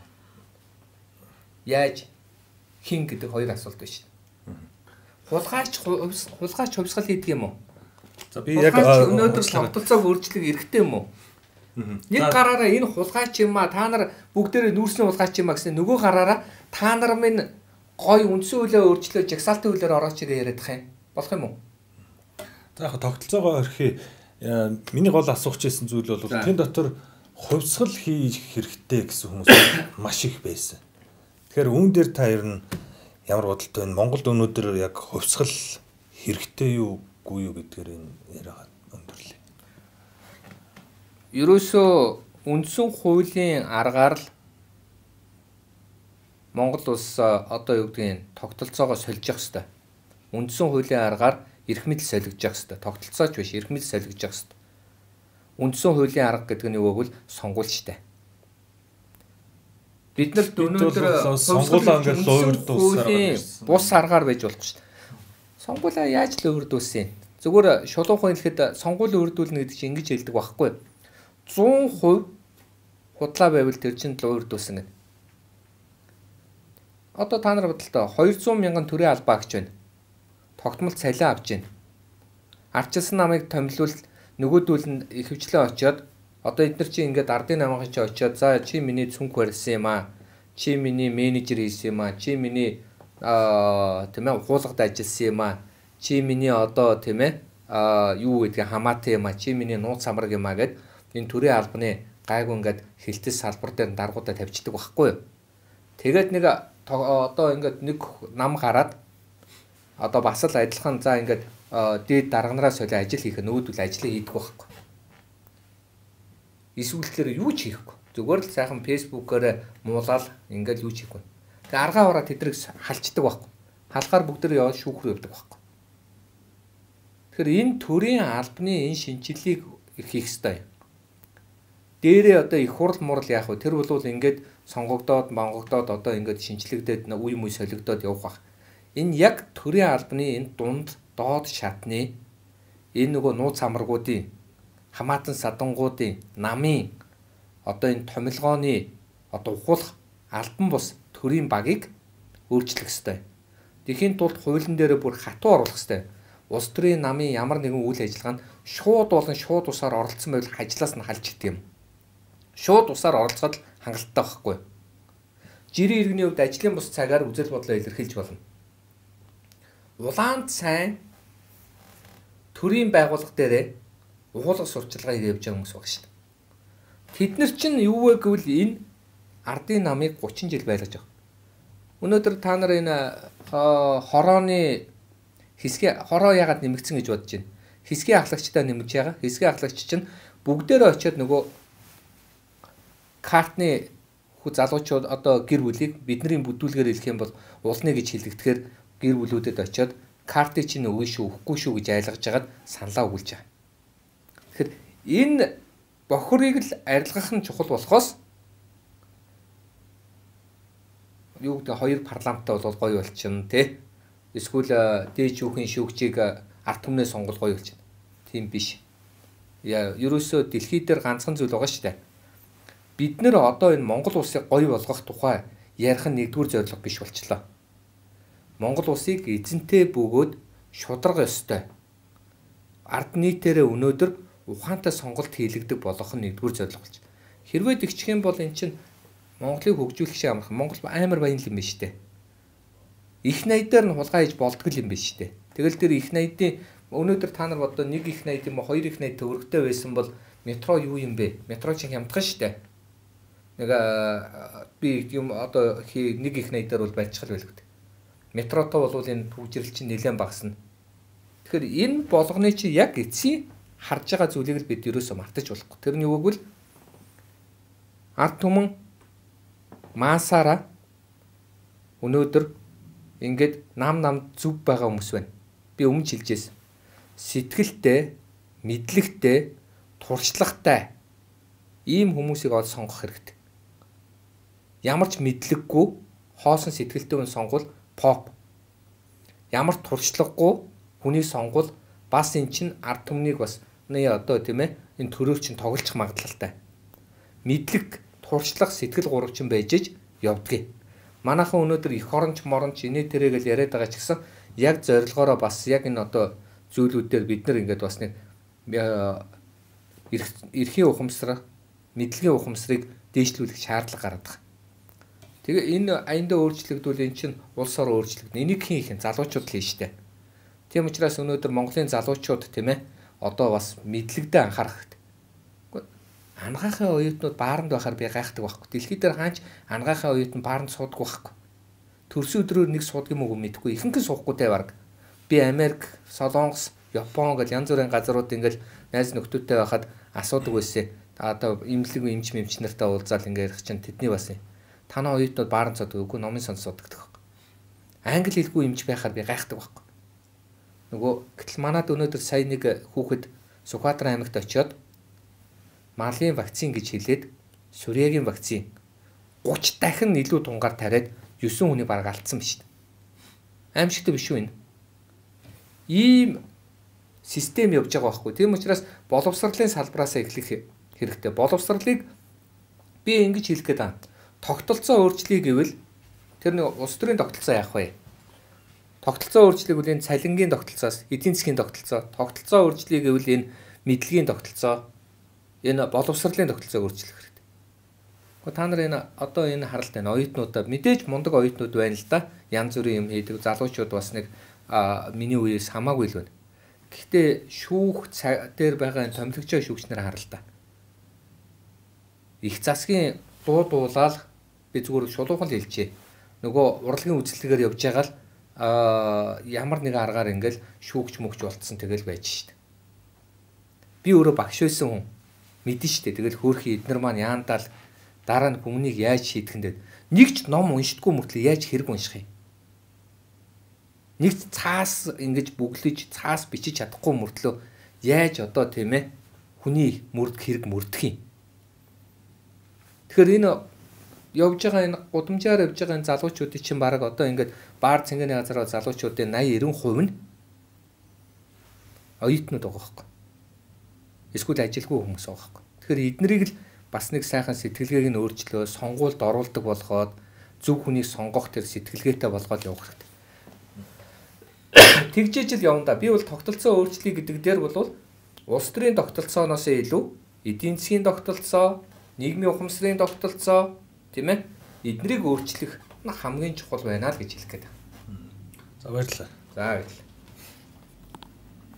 Яаж хин гэдэг хоёр асуулт байна шүү дээ. Хулгайч хулгайч хувьсгал хийдэг юм уу? За би яг өнөөдөр тогтолцоог өөрчлөх эрхтэй юм уу? Нэг гараараа энэ хулгайч юм а та нар бүгдээрээ нүүрсний хулгайч юм а гэсэн нөгөө гараараа та нар минь гой үндсэн хуулиа өөрчлөө жагсаалтын хуулиар орооч гэж яриад байгаа юм. Болох юм уу? За яг тогтолцоогоо орхи миний гол асуух гэсэн зүйл бол тэн дотор хувьсгал хийх хэрэгтэй гэсэн хүмүүс маш их байсан. Тэгэхээр үүн дээр та ер нь ямар бодолтой вэ? Монголд өнөөдөр яг хувьсгал хэрэгтэй юу үгүй юу гэдгээр энэ яриагаа өндөрлөө. ерөөсөө үндсэн хуулийн аргаар л Монгол улс одоо юу гэдгийг тогтолцоогоо сольж явах хэрэгтэй. Үндсэн хуулийн аргаар эрх мэдэл солигдож явах хэрэгтэй. Тогтолцооч биш, эрх мэдэл солигдож явах хэрэгтэй. Үндсэн хуулийн арга гэдэг нь юу вэ гэвэл сонгуул штэ. Бид нарт өнөөдөр сонгуулаа ингээд луурдуулсаар бус аргаар байж болохгүй штэ. Сонгуулаа яаж луурдуулсан юм? Зүгээр шулуун хэлэхэд сонгуул өрдүүлнэ гэдэг чинь ингэж хэлдэг байхгүй. зуун хувь худлаа байвал тэр чинь луурдуулсан гэдэг. Одоо та нар бодлоо хоёр зуун мянган төрийн албаа гэж байна. Тогтмол цалин авч байна. Ардчилсан намыг томилвол нөгөөдүүл нь ихэвчлэн очиод одоо эдгээр чи ингээд ардын намын чи очиод за чи миний цүнх барьсан юм аа. Чи миний менежер хийсэн юм аа. Чи миний аа тийм ээ ухуулгад ажилласан юм аа. Чи миний одоо тийм ээ аа юу гэдгийг хамаатай юм аа. Чи миний нууц самраг юм аа гэд энэ төрийн албаны гайгүй ингээд хилтэс салбар дээр даргуудаа тавьчихдаг байхгүй юу. Тэгээд нэг одоо ингээд нэг нам гараад одоо бас л адилхан за ингээд дээд дарганараа солио ажил хийх нүүдвэл ажлыг хийдэг байхгүй. Эсвэл тэр юу ч хийхгүй. Зүгээр л сайхан фэйсбүүкээр муулаад ингээд юу ч хийхгүй. Тэгээ аргаа ураа тэдрийг халчдаг байхгүй. Халахаар бүгдээр яваад шүүхрүү явдаг байхгүй. Тэгэхээр энэ төрийн албаны энэ шинжилгээг хийх ёстой юм. Дээрээ одоо их хурл мурал яах вэ? Тэр бол ингээд сонгогдоод, монгогдоод одоо ингээд шинжилэгдээд үе мөй солигдоод явах бах. Энэ яг төрийн албаны энэ дунд доод шатны энэ нөгөө нууц самрагуудын хамаатан садангуудын намын одоо энэ томилгооны одоо ухуулах албан бус төрийн багийг өөрчлөх ёстой. Тэхийн тулд хуулийн дээр бүр хатуу оруулах ёстой. Улс төрийн намын ямар нэгэн үйл ажиллагаанд шууд болон шууд усаар оролцсон байвал хажлаас нь халж идэг юм. Шууд усаар оролцоход хангалттай байхгүй. Жирийн иргэний хувьд ажлын бус цагаар үзэл бодлоо илэрхийлж болно. Улаанд сайн төрийн байгууллага дээрээ ухуулгах сурчлагыг явьж байгаа хүмүүс байна шүү дээ. Тэд нар чинь юу вэ гэвэл энэ ардын намыг гучин жил байлгаж байгаа. Өнөөдөр та нар энэ хорооны хэсгийн хороо ягаад нэмэгдсэн гэж бодож байна. Хэсгийн ахлагчдаа нэмж байгаа. Хэсгийн ахлагч чинь бүгдээрээ очиод нөгөө картны хүү залуучууд одоо гэр бүлийг бидний бүдүүлгээр хэлэх юм бол улны гэж хэлэгдэхээр гэр бүлүүдэд очиод картыг чинь өгөө шүү, өгөхгүй шүү гэж айлгаж хагаад саналаа өгүүлж байгаа. Тэгэхээр энэ бохирыг л арилгах нь чухал болохоос юу гэдэг хоёр парламенттай бол гоё болчихно тий. Эсвэл дээд шүүхийн шүүгчийг ард түмнээ сонгол гоё болчихно. Тийм биш. Яа, ерөөсөө дэлхий дээр ганцхан зүйл байгаа шүү дээ. Бид нэр одоо энэ Монгол улсыг гоё болгох тухай ярих нь нэгдүгээр зорилго биш болчихлоо. Монгол улсыг эзэнтэй бөгөөд шударга ёстой. Ард нийтээрээ өнөөдөр ухаантай сонголт хийлэгдэх болгох нь нэгдүгээр зорилго болж. Хэрвээ тэгчих юм бол эн чинь Монголыг хөгжүүлэх шиг амархан Монгол амар баян юм биш үү? Их найдаар нь хулгай хийж болдгол юм биш үү? Тэгэл тэр их найдын өнөөдөр та нар бодоо нэг их найд юм уу хоёр их найд төвөргтэй байсан бол метро юу юм бэ? Метро чинь хямдхан шүү дээ. Нэг би юм одоо нэг их найдаар бол барьчихал байлгүй. Метротой бол энэ төвжирэл чинь нэлээд багасна. Тэгэхээр энэ болгоны чи яг эцсийн харж байгаа зүйлийг л бид ерөөсөө мартаж болохгүй. Тэр нь юу гэвэл ард түмэн маасаараа өнөөдөр ингээд нам нам зүв байгаа хүмүүс байна. Би өмнө хэлжээс сэтгэлтэй, мэдлэгтэй, туршлагатай ийм хүмүүсийг олж сонгох хэрэгтэй. Ямар ч мэдлэггүй хоосон сэтгэлтэй хүн сонгол поп. Ямар туршлагагүй хүний сонгол бас эн чин ард түмнийг бас нэ одоо тийм ээ энэ төрөөр чин тоглох магадлалтай. Мэдлэг, туршлага, сэтгэл гурвчин байж иж явдгийг. Манайхан өнөөдөр их оронч моронч инээ тэрэгээл яриад байгаа ч гэсэн яг зорилгоороо бас яг энэ одоо зүйлүүдээр бид нар ингээд бас нэг эрхийн ухамсар, мэдлэгийн ухамсарыг дээшлүүлэх шаардлага гараад байгаа. Тэгээ энэ аяндаа өөрчлөгдвөл эн чинь улс орон өөрчлөгдөн. Энийг хийн их залуучууд л хийн штэ. Тийм учраас өнөөдөр Монголын залуучууд тийм ээ одоо бас мэдлэгдээ анхаарах хэрэгтэй. Ангаахын оюутнууд бааранд байхаар би гайхдаг байхгүй. Дэлхий дээр хаач ангаахын оюутан бааранд суудаг байхгүй. Төрсөн өдрөөр нэг суудаг юм уу мэдэхгүй. Ихэнх нь суухгүй те баг. Би Америк, Солонгос, Япон гэл янз бүрийн газрууд ингээл найз нөхдөдтэй байхад асуудаг байсан. одоо имлэг эмч мэмч нартай уулзаал ингээ ярих чинь тэдний бас танаа оюутнууд баарын цод үгүй номын сон судагддаг байхгүй. Англи хэлгүй эмч байхаар би гайхдаг байхгүй. Нөгөө гэтэл манад өнөөдөр сая нэг хүүхэд Сүхбаатар аймагт очиод малын вакцин гэж хэлээд Сүрьягийн вакцин гуч дахин илүү тунгаар тариад девять хүний бараг алдсан биз дээ. Аимшигтай биш үү энэ? Ийм систем явж байгаа байхгүй. Тийм учраас боловсролын салбараас эхлэх хэрэгтэй. Боловсролыг би ингэж хэлэх гээд байна. Тогтолцоо өөрчлөе гэвэл тэр нэг улс төрийн тогтолцоо яах вэ? Тогтолцоо өөрчлөе гэвэл энэ цалингийн тогтолцоос, эдийн засгийн тогтолцоо, тогтолцоо өөрчлөе гэвэл энэ мэдлэгийн тогтолцоо, энэ боловсролын тогтолцоог өөрчлөх хэрэгтэй. Гэхдээ та нар энэ одоо энэ харалт энэ оюутнуудаа мэдээж мундаг оюутнууд байна л да. Янз бүрийн юм хийдэг залуучууд бас нэг миний үеэс хамаагүй л байна. Гэхдээ шүүх дээр байгаа энэ томилогчоо шүүгчнэр харал та. Их засгийн дуу дуулаад би зүгээр шулуухан хэлчихье. Нөгөө урлагийн үзэлтэйгээр явж байгаа л а ямар нэгэн аргаар ингээл шүүгч мөгч болцсон тэгэл байж штт. Би өөрөө багш байсан хүн мэдэн штт. Тэгэл хөөрхий эднэр маань яантаал дараа нь хүмүүнийг яаж шийдэхэндээ нэг ч ном уншдаггүй мөртлөө яаж хэрэг унших юм. Нэг цаас ингэж бүглэж цаас бичиж чадахгүй мөртлөө яаж одоо тийм ээ хүний мөрд хэрэг мөрдөх юм. Тэгэхээр энэ явж байгаа энэ гудамжаар явж байгаа энэ залуучуудын чинь баг одоо ингээд баар цэнгэний газар залуучуудын восемьдесят девять percent нь оюутнууд байгаа байхгүй. Эсвэл ажилгүй хүмүүс байгаа байхгүй. Тэгэхээр эднэрийг л бас нэг сайхан сэтгэлгээг нь өөрчлөө сонгуульд оруулдаг болгоод зөв хүнийг сонгох тэр сэтгэлгээтэй болгоод явах хэрэгтэй. Тэгжээж л явна да. Би бол тогтолцоо өөрчлөе гэдэг дээр бол улс төрийн тогтолцооноос илүү эдийн засгийн тогтолцоо, нийгмийн ухамсарын тогтолцоо тийм ээ эднийг өөрчлөх хамгийн чухал байна л гэж хэлэх гээд байна. За баярлалаа. За баярлалаа.